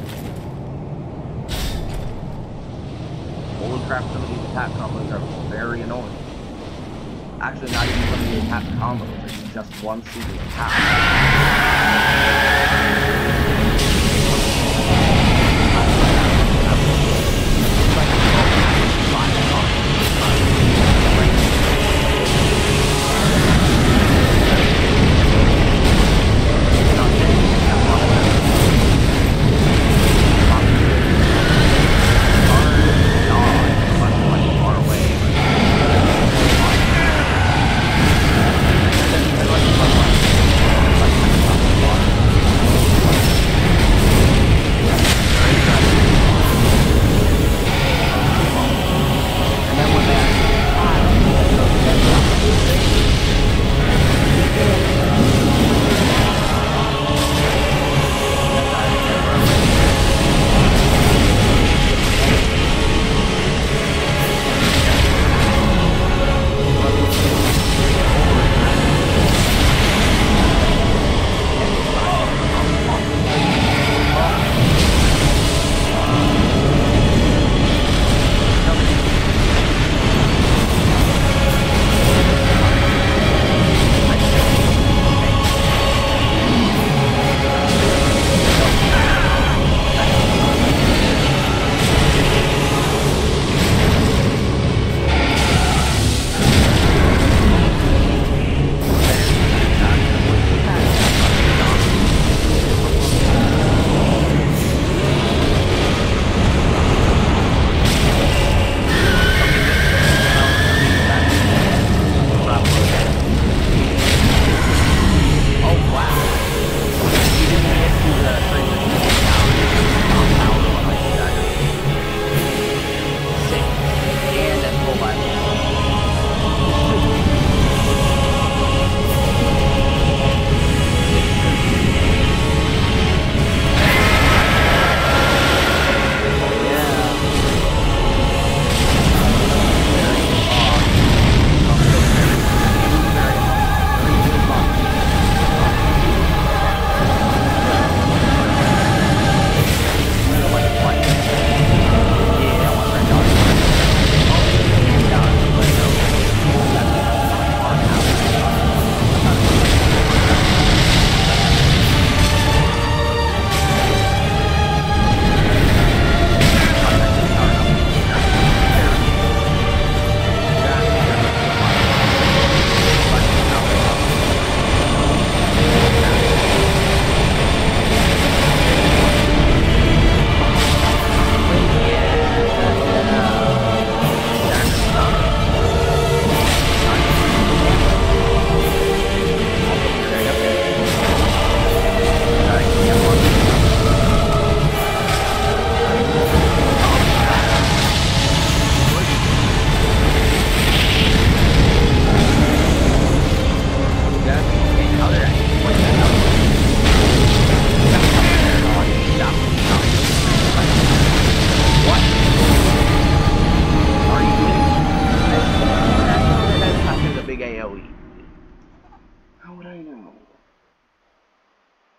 Holy crap, some of these attack combos are very annoying. Actually, not even some of the attack combos, it's just one single attack.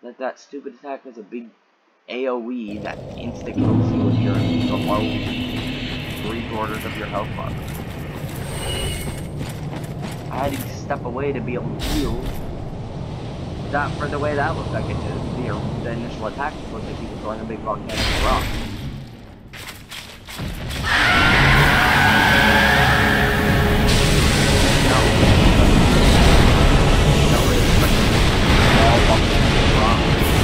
that that stupid attack has a big AoE that insta kills you if you're below three quarters of your health bar. I had to step away to be able to heal. That for the way that looked like it did. The, the initial attack looked like he was throwing a big volcanic rock. No. No, it's like a small volcanic rock.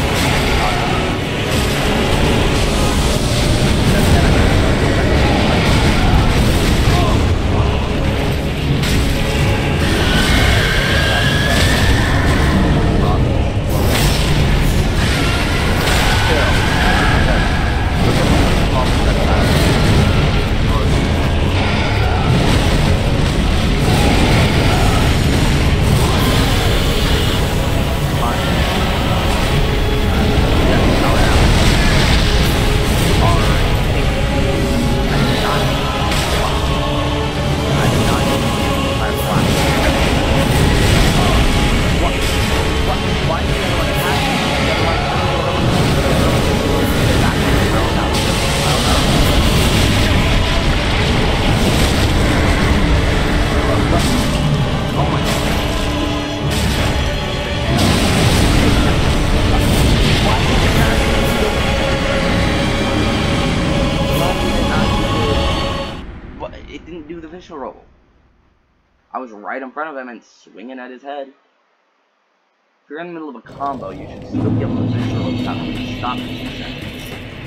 Roll. I was right in front of him and swinging at his head. If you're in the middle of a combo, you should still be able to visual without having to stop in two seconds.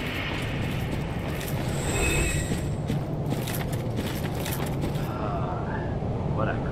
Uh, whatever.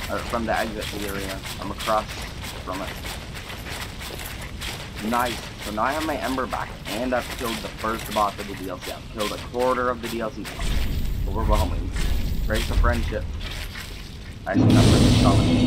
Or from the exit area. I'm across from it. Nice. So now I have my Ember back, and I've killed the first boss of the D L C. I've killed a quarter of the D L C boss. Overwhelming. Grace of friendship. I see that person coming.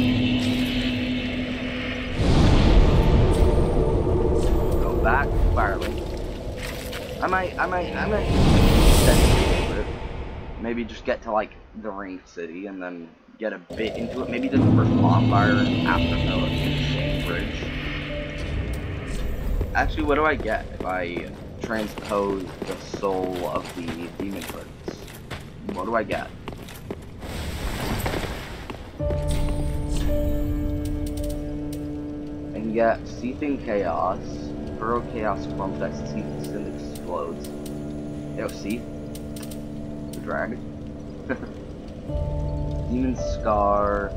Go back, Firelink. I might, I might, I might extend it. Maybe just get to like the ranked city and then get a bit into it. Maybe do the first bonfire after the bridge. Actually, what do I get if I transpose the soul of the demon prince? What do I get? And get Seething Chaos, Burrow Chaos Forms that seeps and explodes. Yo, see? The dragon. Demon Scar.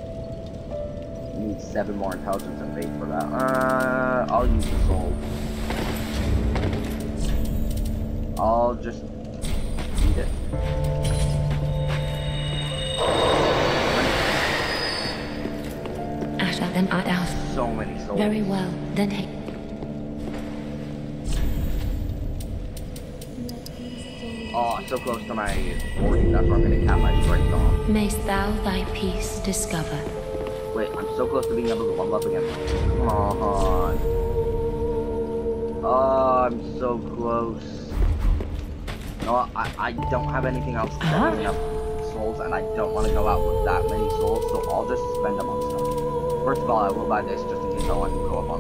Need seven more intelligence and faith for that. Uh, I'll use the soul. I'll just eat it. Asha then art out. So many souls. Very well, then hey. Oh, I'm so close to my forty. That's where I'm gonna cap my strength off. Mayst thou thy peace discover. Wait, I'm so close to being able to level up again. Come on. Oh, I'm so close. No, I, I don't have anything else to Uh-huh. enough souls, and I don't want to go out with that many souls, so I'll just spend them on stuff. First of all, I will buy this just in case I want to go up on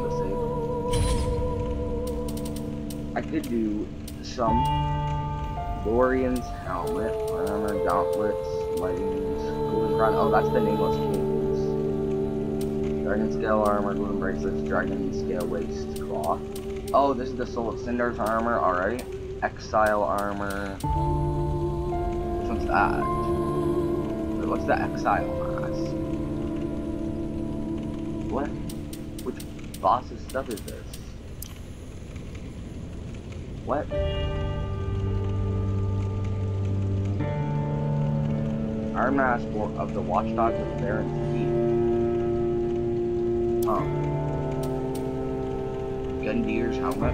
the save. I could do some Dorian's helmet, armor, gauntlets, leggings, golden crown. Oh, that's the nameless kings. Dragon scale armor, golden bracelets, dragon scale waist cloth. Oh, this is the Soul of Cinder's armor. Alright. Exile armor. Which one's that? Wait, what's the Exile mask? What? Which boss's stuff is this? What? Iron Mask of the Watchdog with Baron's Teeth. Huh. Gundyr's helmet.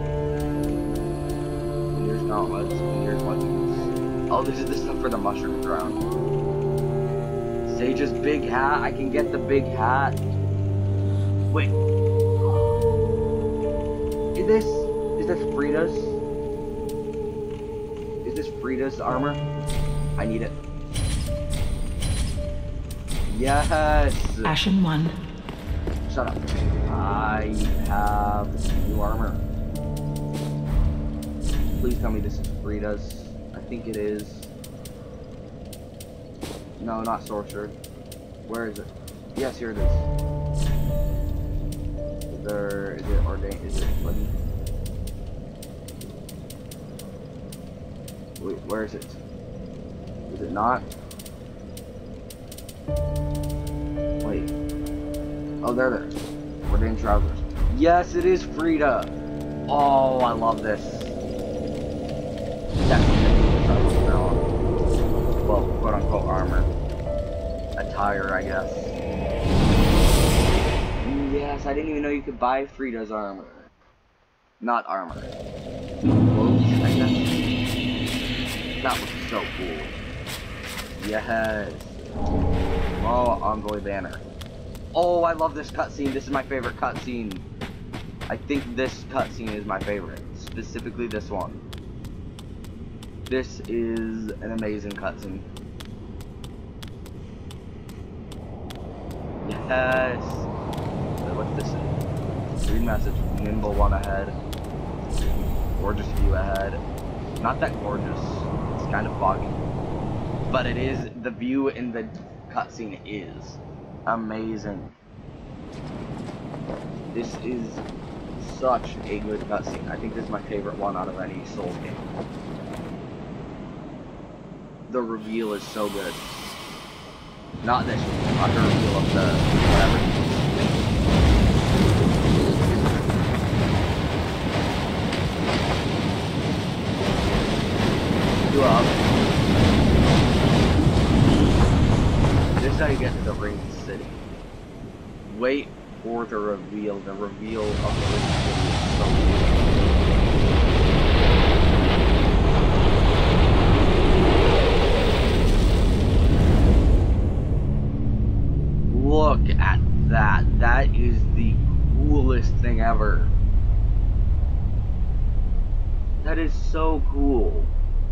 Gundyr's gauntlets. Gundyr's leggings. Oh, this is the stuff for the mushroom crown. Sage's big hat. I can get the big hat. Wait. Is this... Is this Frida's? Is this Frida's armor? I need it. Yes! Ashen one. Shut up. I have new armor. Please tell me this is Frida's. I think it is. No, not Sorcerer. Where is it? Yes, here it is. Is there... Is it ordained? Is it... Let me... Wait, where is it? Is it not? Wait. Oh, there, there. Ordained trousers. Yes, it is Frida. Oh, I love this. Definitely trousers now. Well, quote unquote armor. Attire, I guess. Yes, I didn't even know you could buy Frida's armor. Not armor. Clothes, I guess. That was so cool. Yes. Oh, Envoy Banner. Oh, I love this cutscene. This is my favorite cutscene. I think this cutscene is my favorite. Specifically this one. This is an amazing cutscene. Yes. What's this? Read message. Nimble one ahead. Gorgeous view ahead. Not that gorgeous. It's kind of foggy. But it is, the view in the cutscene is amazing. This is such a good cutscene. I think this is my favorite one out of any Souls game. The reveal is so good. Not this one, not the reveal of the whatever. You up. This till you get to the Ring City. Wait for the reveal. The reveal of the Ring City is so cool. Look at that. That is the coolest thing ever. That is so cool.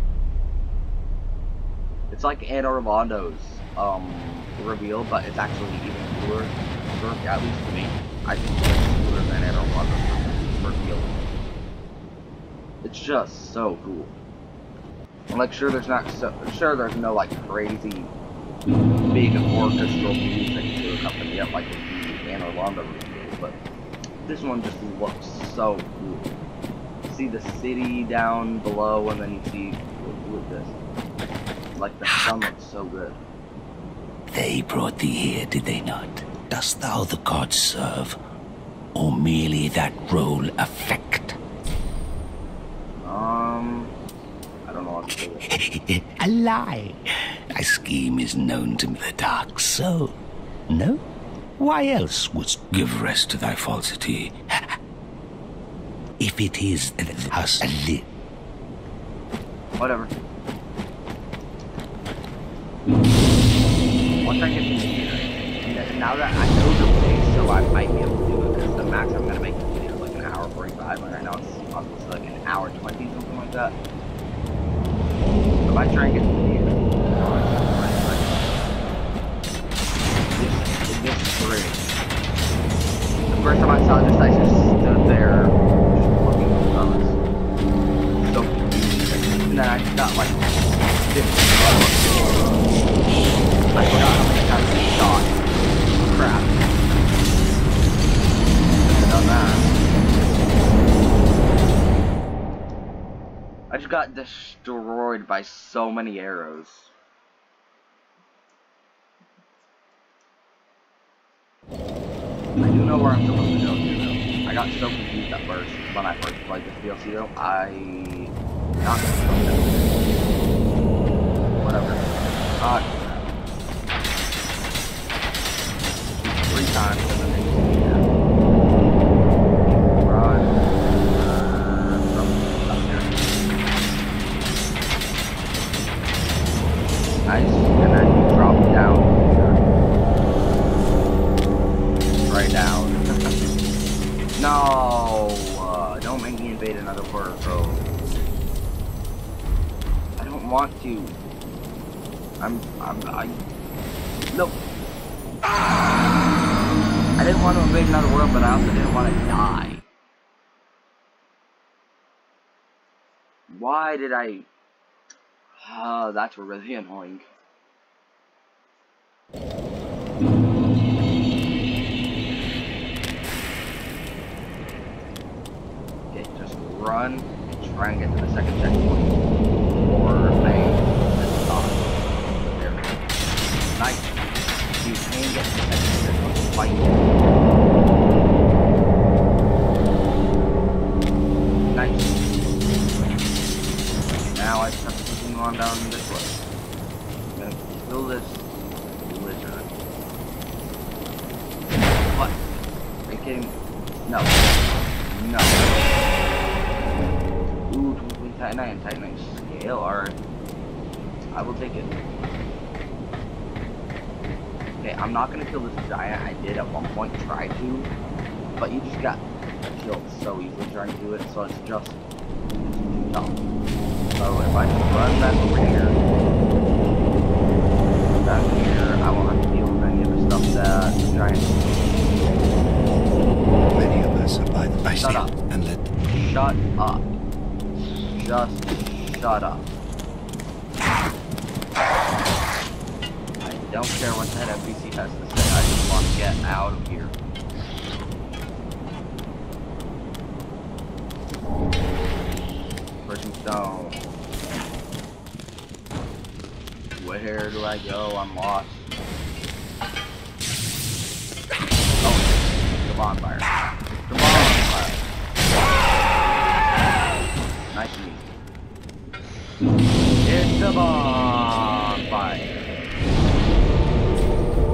It's like Anne Orlando's um, reveal, but it's actually even cooler. For, at least to me, I think it's cooler than Anne Orlando's reveal. It's just so cool. I'm like, sure, there's not so sure there's no like crazy big orchestral music to accompany it like the Anne Orlando reveal, but this one just looks so cool. You see the city down below, and then you see look at this. Like the sun looks so good. They brought thee here, did they not? Dost thou the gods serve, or merely that role affect? Um, I don't know what to do. A lie. Thy scheme is known to the dark soul. No? Why else wouldst give rest to thy falsity? If it is thus lit. Whatever. Once I get to the video, now that I know the pace, so I might be able to do it, because the max I'm going to make the video is like an hour forty-five, and right now it's obviously like an hour twenty, something like that. So if I try and get to the video, this, this bridge. The first time I saw this, I just stood there, just looking at those. So confused. And then I just got like fifty bucks. I forgot how many times I shot. Crap. Should've done that. I just got destroyed by so many arrows. I do know where I'm supposed to go to though. I got so confused at first when I first played this D L C though. I not whatever. Uh, Three times and then they just yeah. Run. Uh, from up here. Nice. And then you drop down here. Right down. No! Uh, don't make me invade another portal. I don't want to. I'm. I'm. I. Nope. I didn't want to invade another world, but I also didn't want to die. Why did I... Oh, that's really annoying. Okay, just run and try and get to the second checkpoint. Or bang, and stop. There we go. Nice. You can get to the second checkpoint. Fight. Nice. Now I just have to continue on down this way. I'm gonna kill this lizard. What? Are you kidding me? No. No. Ooh, twinkling titanite and titanite scale. Alright. I will take it. Okay, I'm not gonna kill this giant. I did at one point try to, but you just got killed so easily trying to do it, so it's just too tough. So if I just run that over here, down here, I won't have to deal with any of the stuff that the giant. Many of us abide by Shut up. and let. Shut up. Just shut up. I don't care what that N P C has to say, I just want to get out of here. Prison stone. Where do I go? I'm lost. Oh, the bonfire. The bonfire. Nice and easy. It's the bonfire.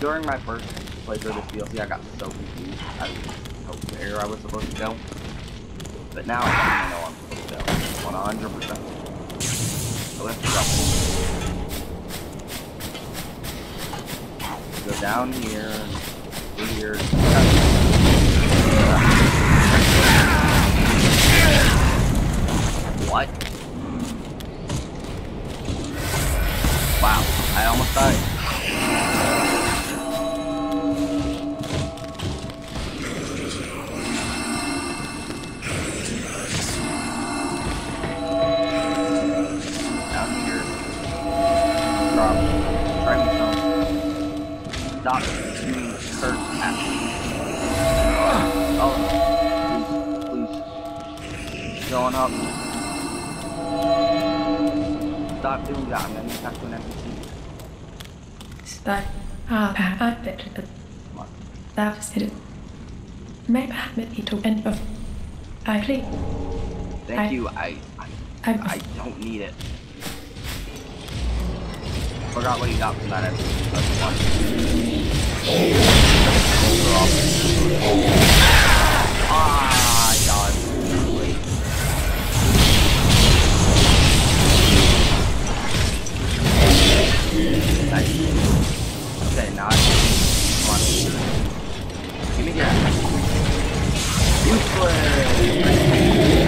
during my first playthrough of this D L C, I got so confused as to where I was supposed to go. But now I know I'm supposed to go. one hundred percent. So let's go. Go down here, through here. What? Wow, I almost died. Down here. Drop. Try me some. Stop shooting hurt at me. Oh, please, please. Going up. Stop doing that. I'm gonna attack to an N P C. Start. Ah, arbetet. Darf it. Make me to end of. I please. Thank I, you. I I, I, I don't need it. Forgot what you got from that episode. That's one. Ah, I dodged. Wait. Nice. Okay, now I come on. Give me that. Useless.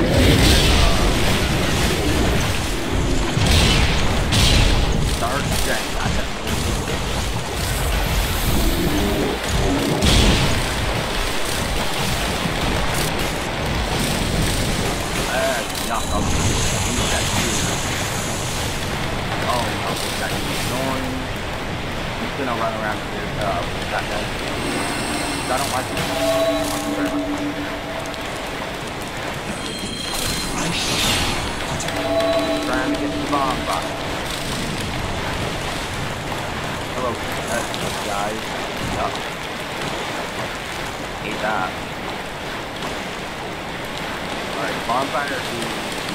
Dark strength. Uh, yeah, I'll use that too. Oh no, that is annoying. I'm just gonna run around here, uh, with that guy. I don't like it. Trying to get to the bomb box. Hello, uh, guys. Yup. Hate that. Alright, bonfire is here.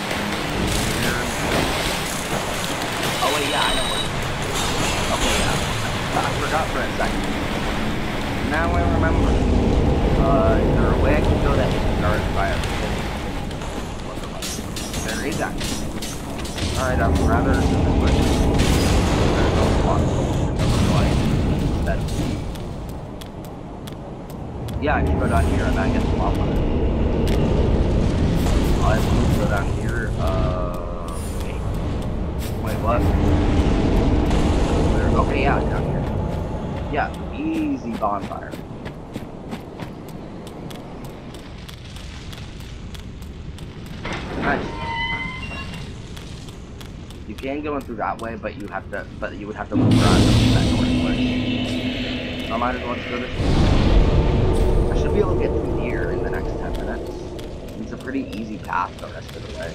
Oh wait, yeah, I know where it is. Okay, yeah. I forgot for a second. Now I remember. Uh, is there a way I can go that guard fire? There is actually. Alright, I'm rather than this way. There's no spot. That's... Yeah, I can go down here and I get some off on it. I will go down here. Uh, wait. Wait, what? Where? Okay, yeah, down here. Yeah, easy bonfire. Nice. You can go in through that way, but you have to, but you would have to look around that door anyway. So I might as well just go this way. I should be able to get through here in the next ten minutes. It's a pretty easy path the rest of the way.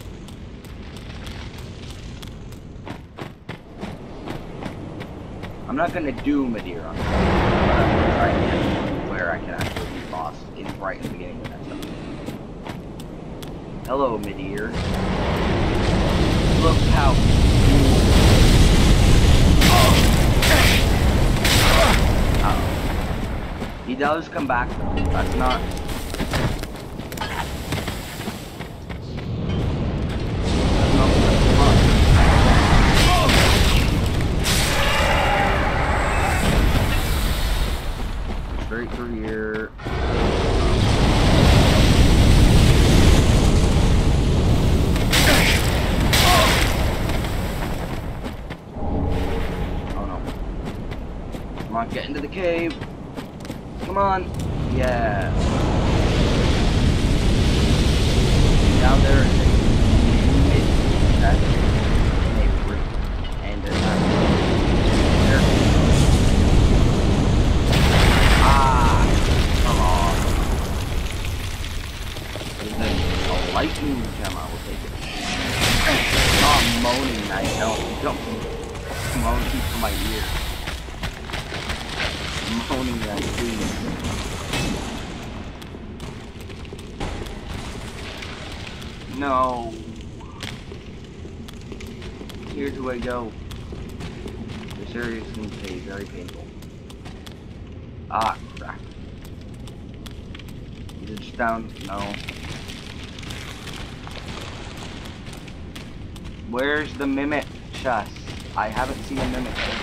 I'm not gonna do Madeira, but I'm gonna try to get where I can actually be boss in right in the beginning of the next episode. Hello, Midir. Look how oh. He does come back though. That's not That's not fun. Straight through here. Come on, get into the cave. Come on. Yeah. Down there is a that's a root. And there's that. There. Ah, come on. Is it a lightning gem? I will take it. Oh, moaning. I don't don't moaning from my ear. Moaning that please. No. Here do I go. This area is going to be very painful. Ah, crap. Is it just down? No. Where's the mimic chest? I haven't seen a mimic chest.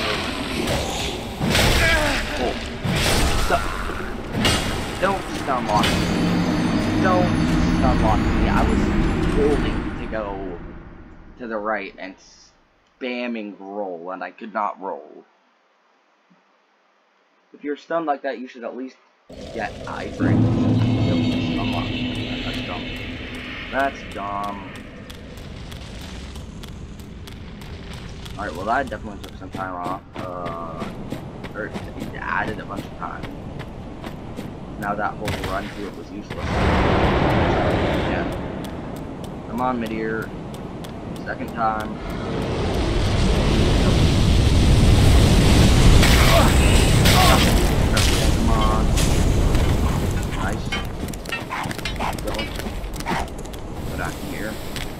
Oh. Stop. Don't stun lock me. Don't stun lock me. I was holding to go to the right and spamming roll, and I could not roll. If you're stunned like that, you should at least get eye break. Stun lock. That's dumb. That's dumb. Alright, well that definitely took some time off. Uh, or it added a bunch of time. Now that whole run through it was useless. Yeah. Come on, mid-ear. Second time. Come on. Nice. Go. Go down here.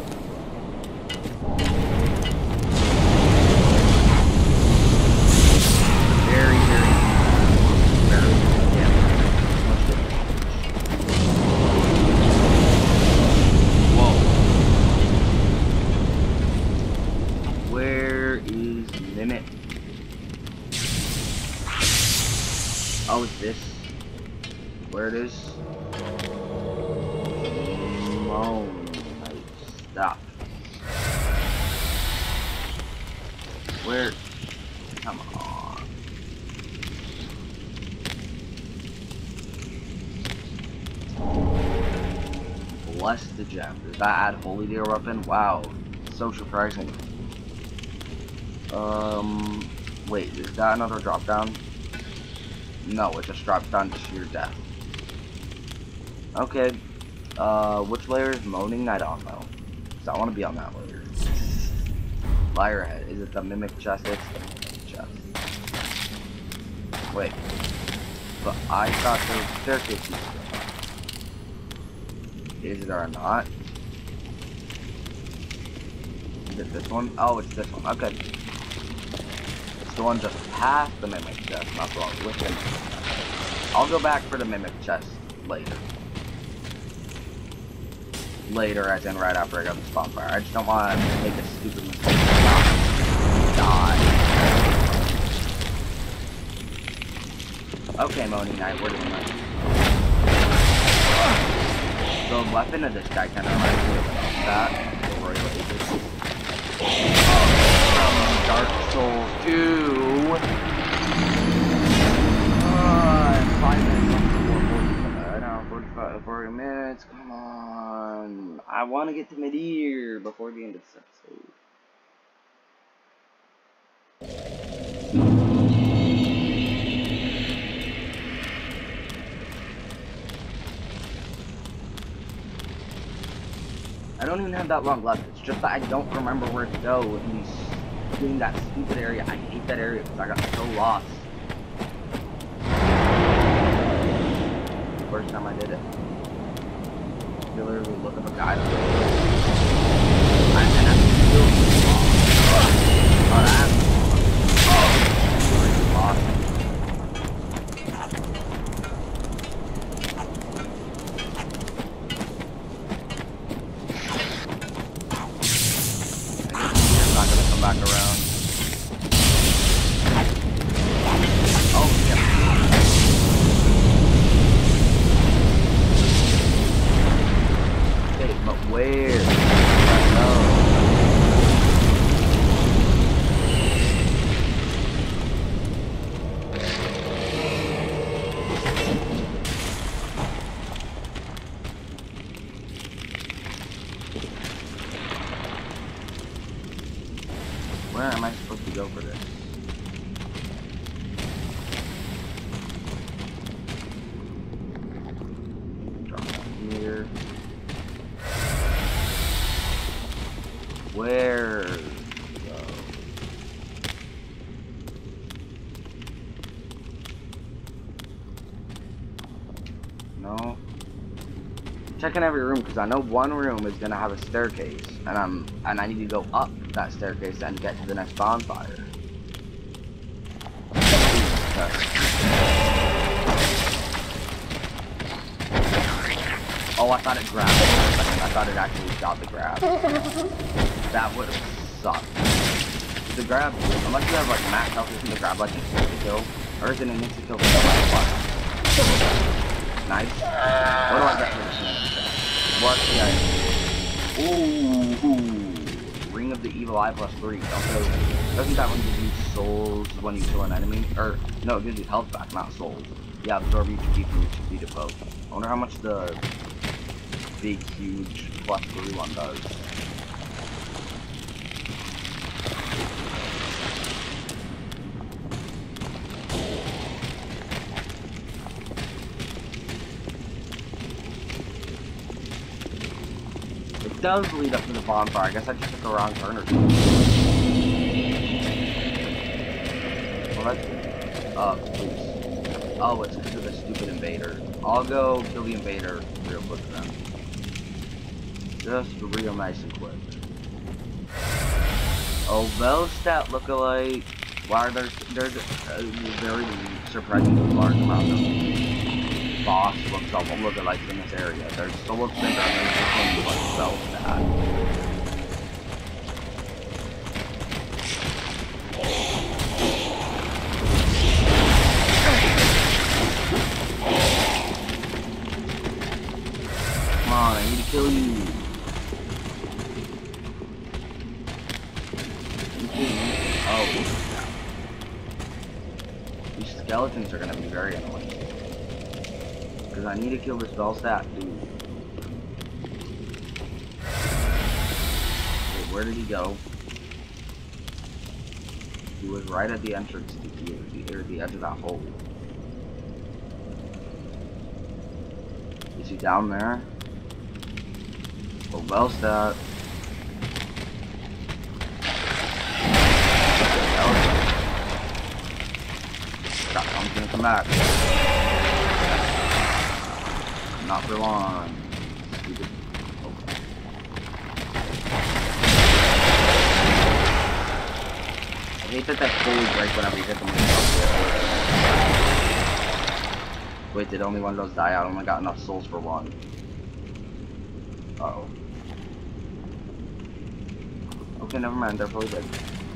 Very, very, very, yeah. Whoa. Where is Mimic? Oh, it's this. Where it is? Moan. Stop. Where? Come on. Bless the gem. Does that add holy deer weapon? Wow. So surprising. Um, wait, is that another drop down? No, it just drops down to sheer death. Okay. Uh, which layer is moaning? I don't know. Cause I want to be on that layer. Lyrehead. Is it the mimic chest? It's the mimic chest. Wait. But I thought there was staircases. Is it or not? Is it this one? Oh, it's this one. Okay. It's the one just past the mimic chest, not the one with the mimic chest. I'll go back for the mimic chest later. Later, as in right after I got the spawn fire. I just don't want to make a stupid mistake. Die. Okay, Moaning Knight, we're doing that. The weapon of this guy kind of reminds me of that. The Royal Aegis. Dark Souls two. Uh, five minutes left before forty-five. No, forty-five, forty minutes. Come on. I want to get to mid-ear before the end of this episode. I don't even have that long left. It's just that I don't remember where to go with these doing that stupid area. I hate that area because I got so lost. First time I did it. You literally look up a guide. I, and I'm still lost. Oh, that's lost. Back around. Oh, yeah. Okay, but where? No. Where am I supposed to go for this? Drop down here. Where to go? No. Checking every room because I know one room is gonna have a staircase, and I'm and I need to go up that staircase and get to the next bonfire. Okay. Oh, I thought it grabbed it for a second. I thought it actually got the grab. That would have sucked. The grab, unless you have like max health, isn't the grab like an instant kill? Or is it an instant kill for the last one? Nice. What do I get for this next? What's the item? Ooh, ooh. Ring of the Evil Eye plus three. Also, doesn't that one give you souls when you kill an enemy? Or, no, it gives you health back, not souls. Yeah, absorb each H P from each defeated foe. I wonder how much the big, huge plus three one does. It does lead up to the bonfire. I guess I just took a wrong turn or something. Well, that's... Uh, please. Oh, it's because of the stupid invader. I'll go kill the invader real quick then. Just real nice and quick. Oh, Velstadt lookalike. Wow, there's, there's a very surprisingly large amount of boss looks of lookalikes in this area. There's Soul of Cinder and there's this one like Velstadt. Come on, I need to kill you. Oh. These skeletons are gonna be very annoying. Because I need to kill this Velstadt dude. Wait, where did he go? He was right at the entrance to here, the, or the edge of that hole. Is he down there? Oh, Velstadt. Stop, I'm gonna come back. Not for long. Stupid. Okay. I hate that that fully break whenever you hit them with the. Wait, did only one of those die out? I only got enough souls for one. Uh oh. Okay, never mind, they're fully dead.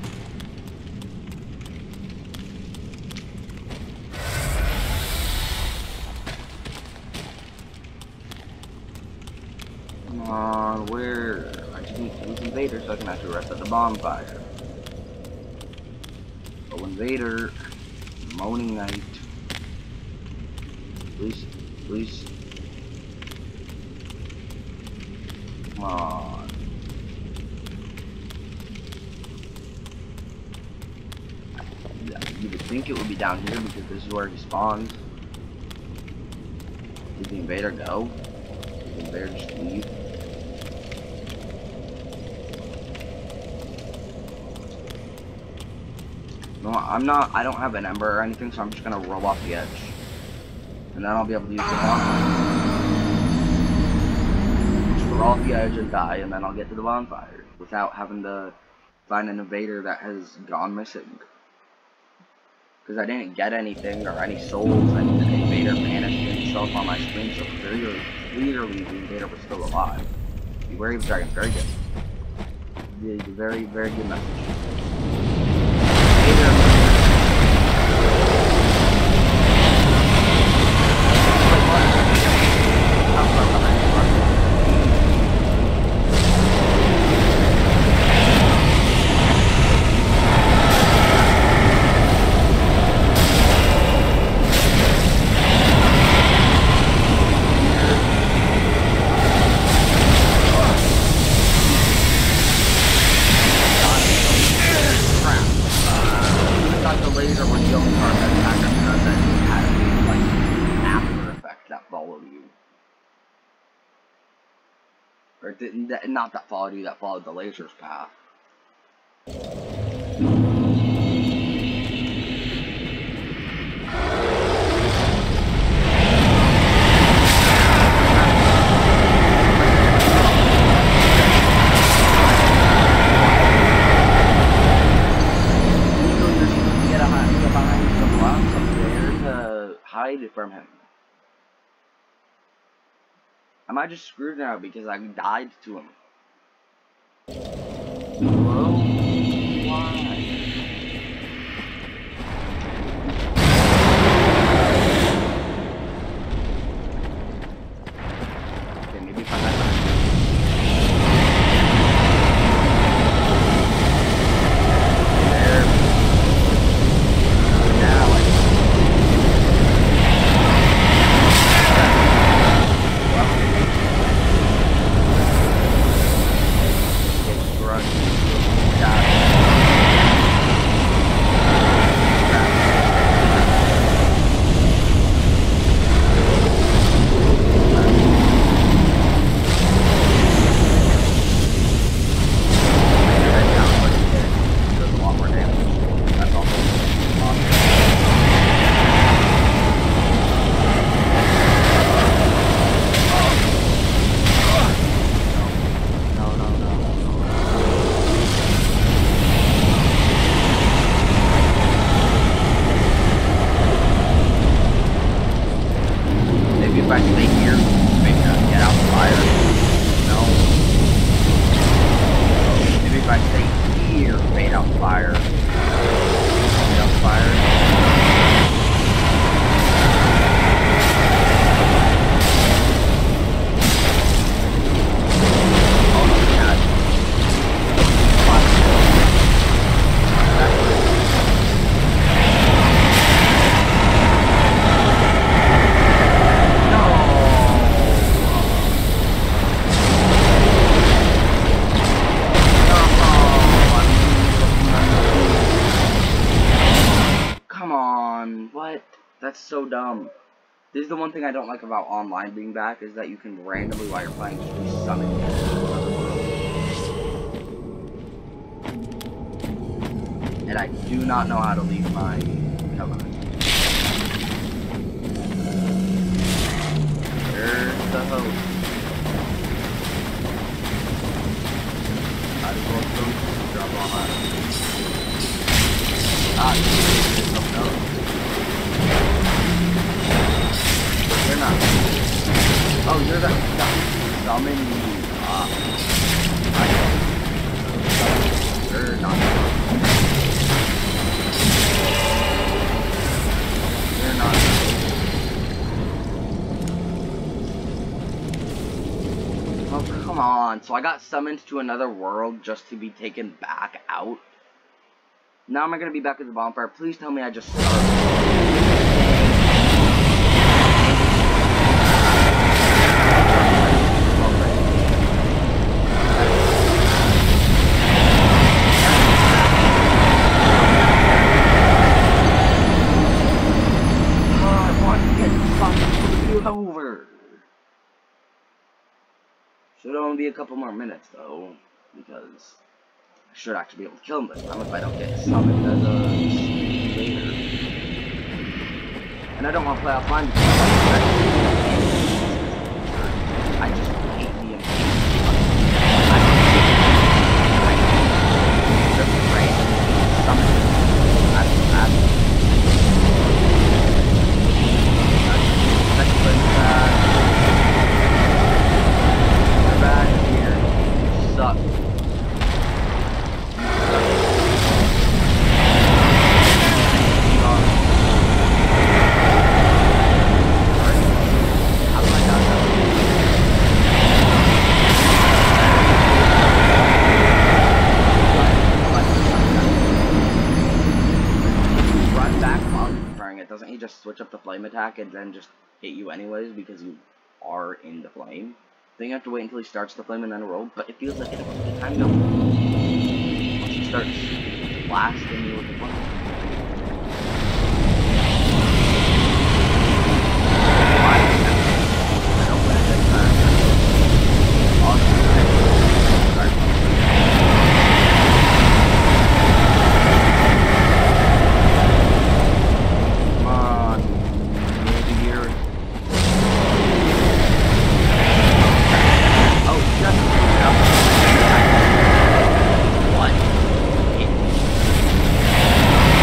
Come on, where? I just need to kill this invader so I can actually rest at the bonfire. Oh, invader. Moaning Knight. Please, please. Come on. You would think it would be down here because this is where he spawns. Did the invader go? Did the invader just leave? No, I'm not, I don't have an ember or anything, so I'm just gonna roll off the edge. And then I'll be able to use the bonfire. Just roll off the edge and die, and then I'll get to the bonfire without having to find an invader that has gone missing. Because I didn't get anything or any souls, and the invader vanished himself on my screen, so clearly, clearly the invader was still alive. Beware of the dragon, very good. The very, very good message. Invader. Or it didn't, not that followed you, that followed the laser's path. Hide from him. Am I just screwed now because I died to him? Bro, why? Okay, maybe if I had that. There. Now I That's so dumb. This is the one thing I don't like about online being back, is that you can randomly, while you're playing, just be summoned to another world. And I do not know how to leave my covenant. There's the host. I just want to drop on that. Ah, there's something else. You're not. Oh, you're that summon me. Ah. I know. You're not. You're not. Oh, come on. So I got summoned to another world just to be taken back out. Now am I gonna be back at the bonfire? Please tell me I just started. Over. Should only be a couple more minutes though, because I should actually be able to kill him this time if I don't get summoned as a later. And I don't want to play offline because I just hate the impatience. I just randomly summon. That's that's. Let's put that. We're back here. Suck. How do I not know? Run back while you're preparing it. Doesn't he just switch up the flame attack and then just hit you anyways because you are in the flame? Then you have to wait until he starts the flame and then roll, but it feels like it was the time to once he starts blasting you with the flame. Why is that? I don't win it this time. Awesome. Come on. Maybe here. Oh, just what?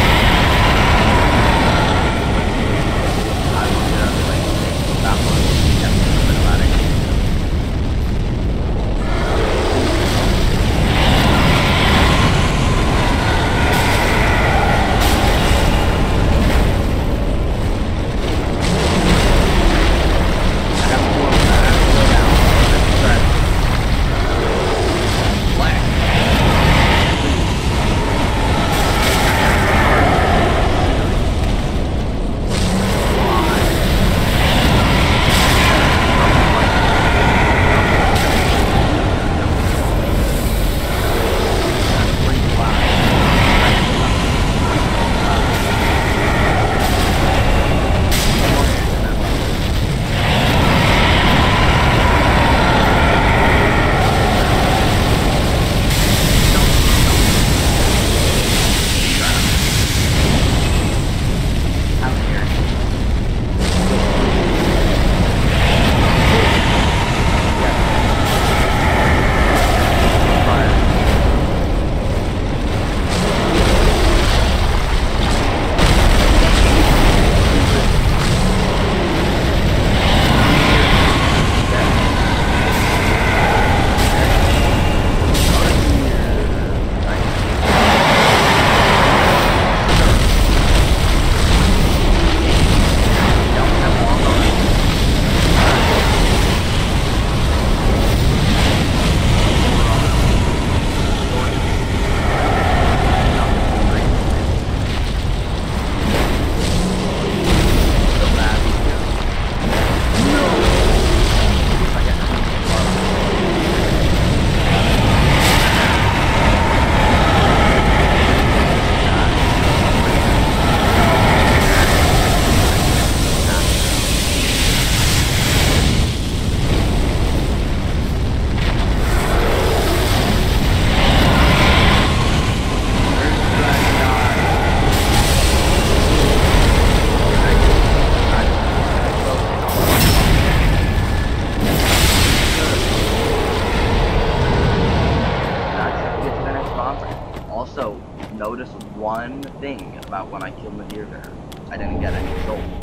notice one thing about when I killed Midir there. I didn't get any souls.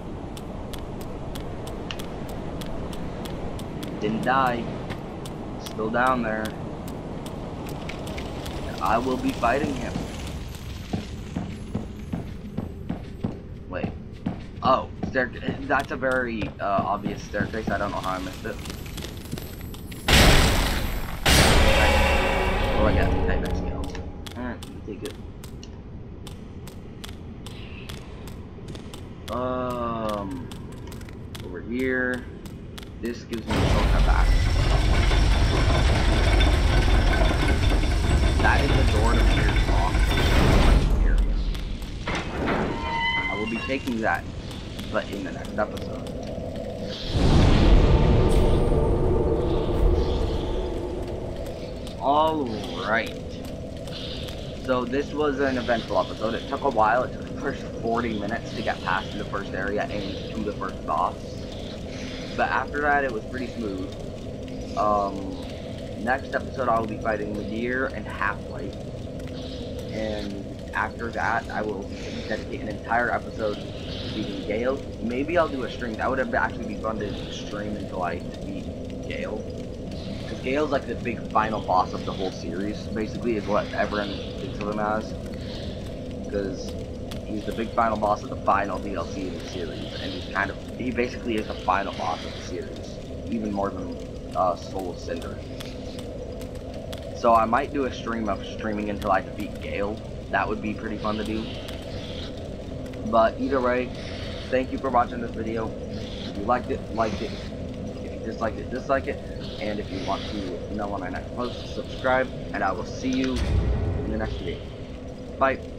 Didn't die. Still down there. And I will be fighting him. Wait. Oh, that's a very uh, obvious staircase. I don't know how I missed it. What do I get? Nightmare scales. Alright, take it. Um, over here. This gives me a shortcut back. That is the door to Midir's box area. I will be taking that, but in the next episode. Alright. So this was an eventful episode. It took a while. It took the first forty minutes to get past the first area and to the first boss. But after that, it was pretty smooth. Um, next episode, I will be fighting Midir and Half-Life. And after that, I will dedicate an entire episode to beating Gale. Maybe I'll do a stream. That would have actually be fun to stream until I defeat Gale. Because Gale's like the big final boss of the whole series, basically, is what everyone thinks of him as. Because he's the big final boss of the final D L C in the series, and he's kind of, he basically is the final boss of the series, even more than uh, Soul of Cinder. So I might do a stream of streaming until I defeat Gale. That would be pretty fun to do. But either way, thank you for watching this video. If you liked it, like it. If you disliked it, dislike it. And if you want to know when I next post, subscribe. And I will see you in the next video. Bye.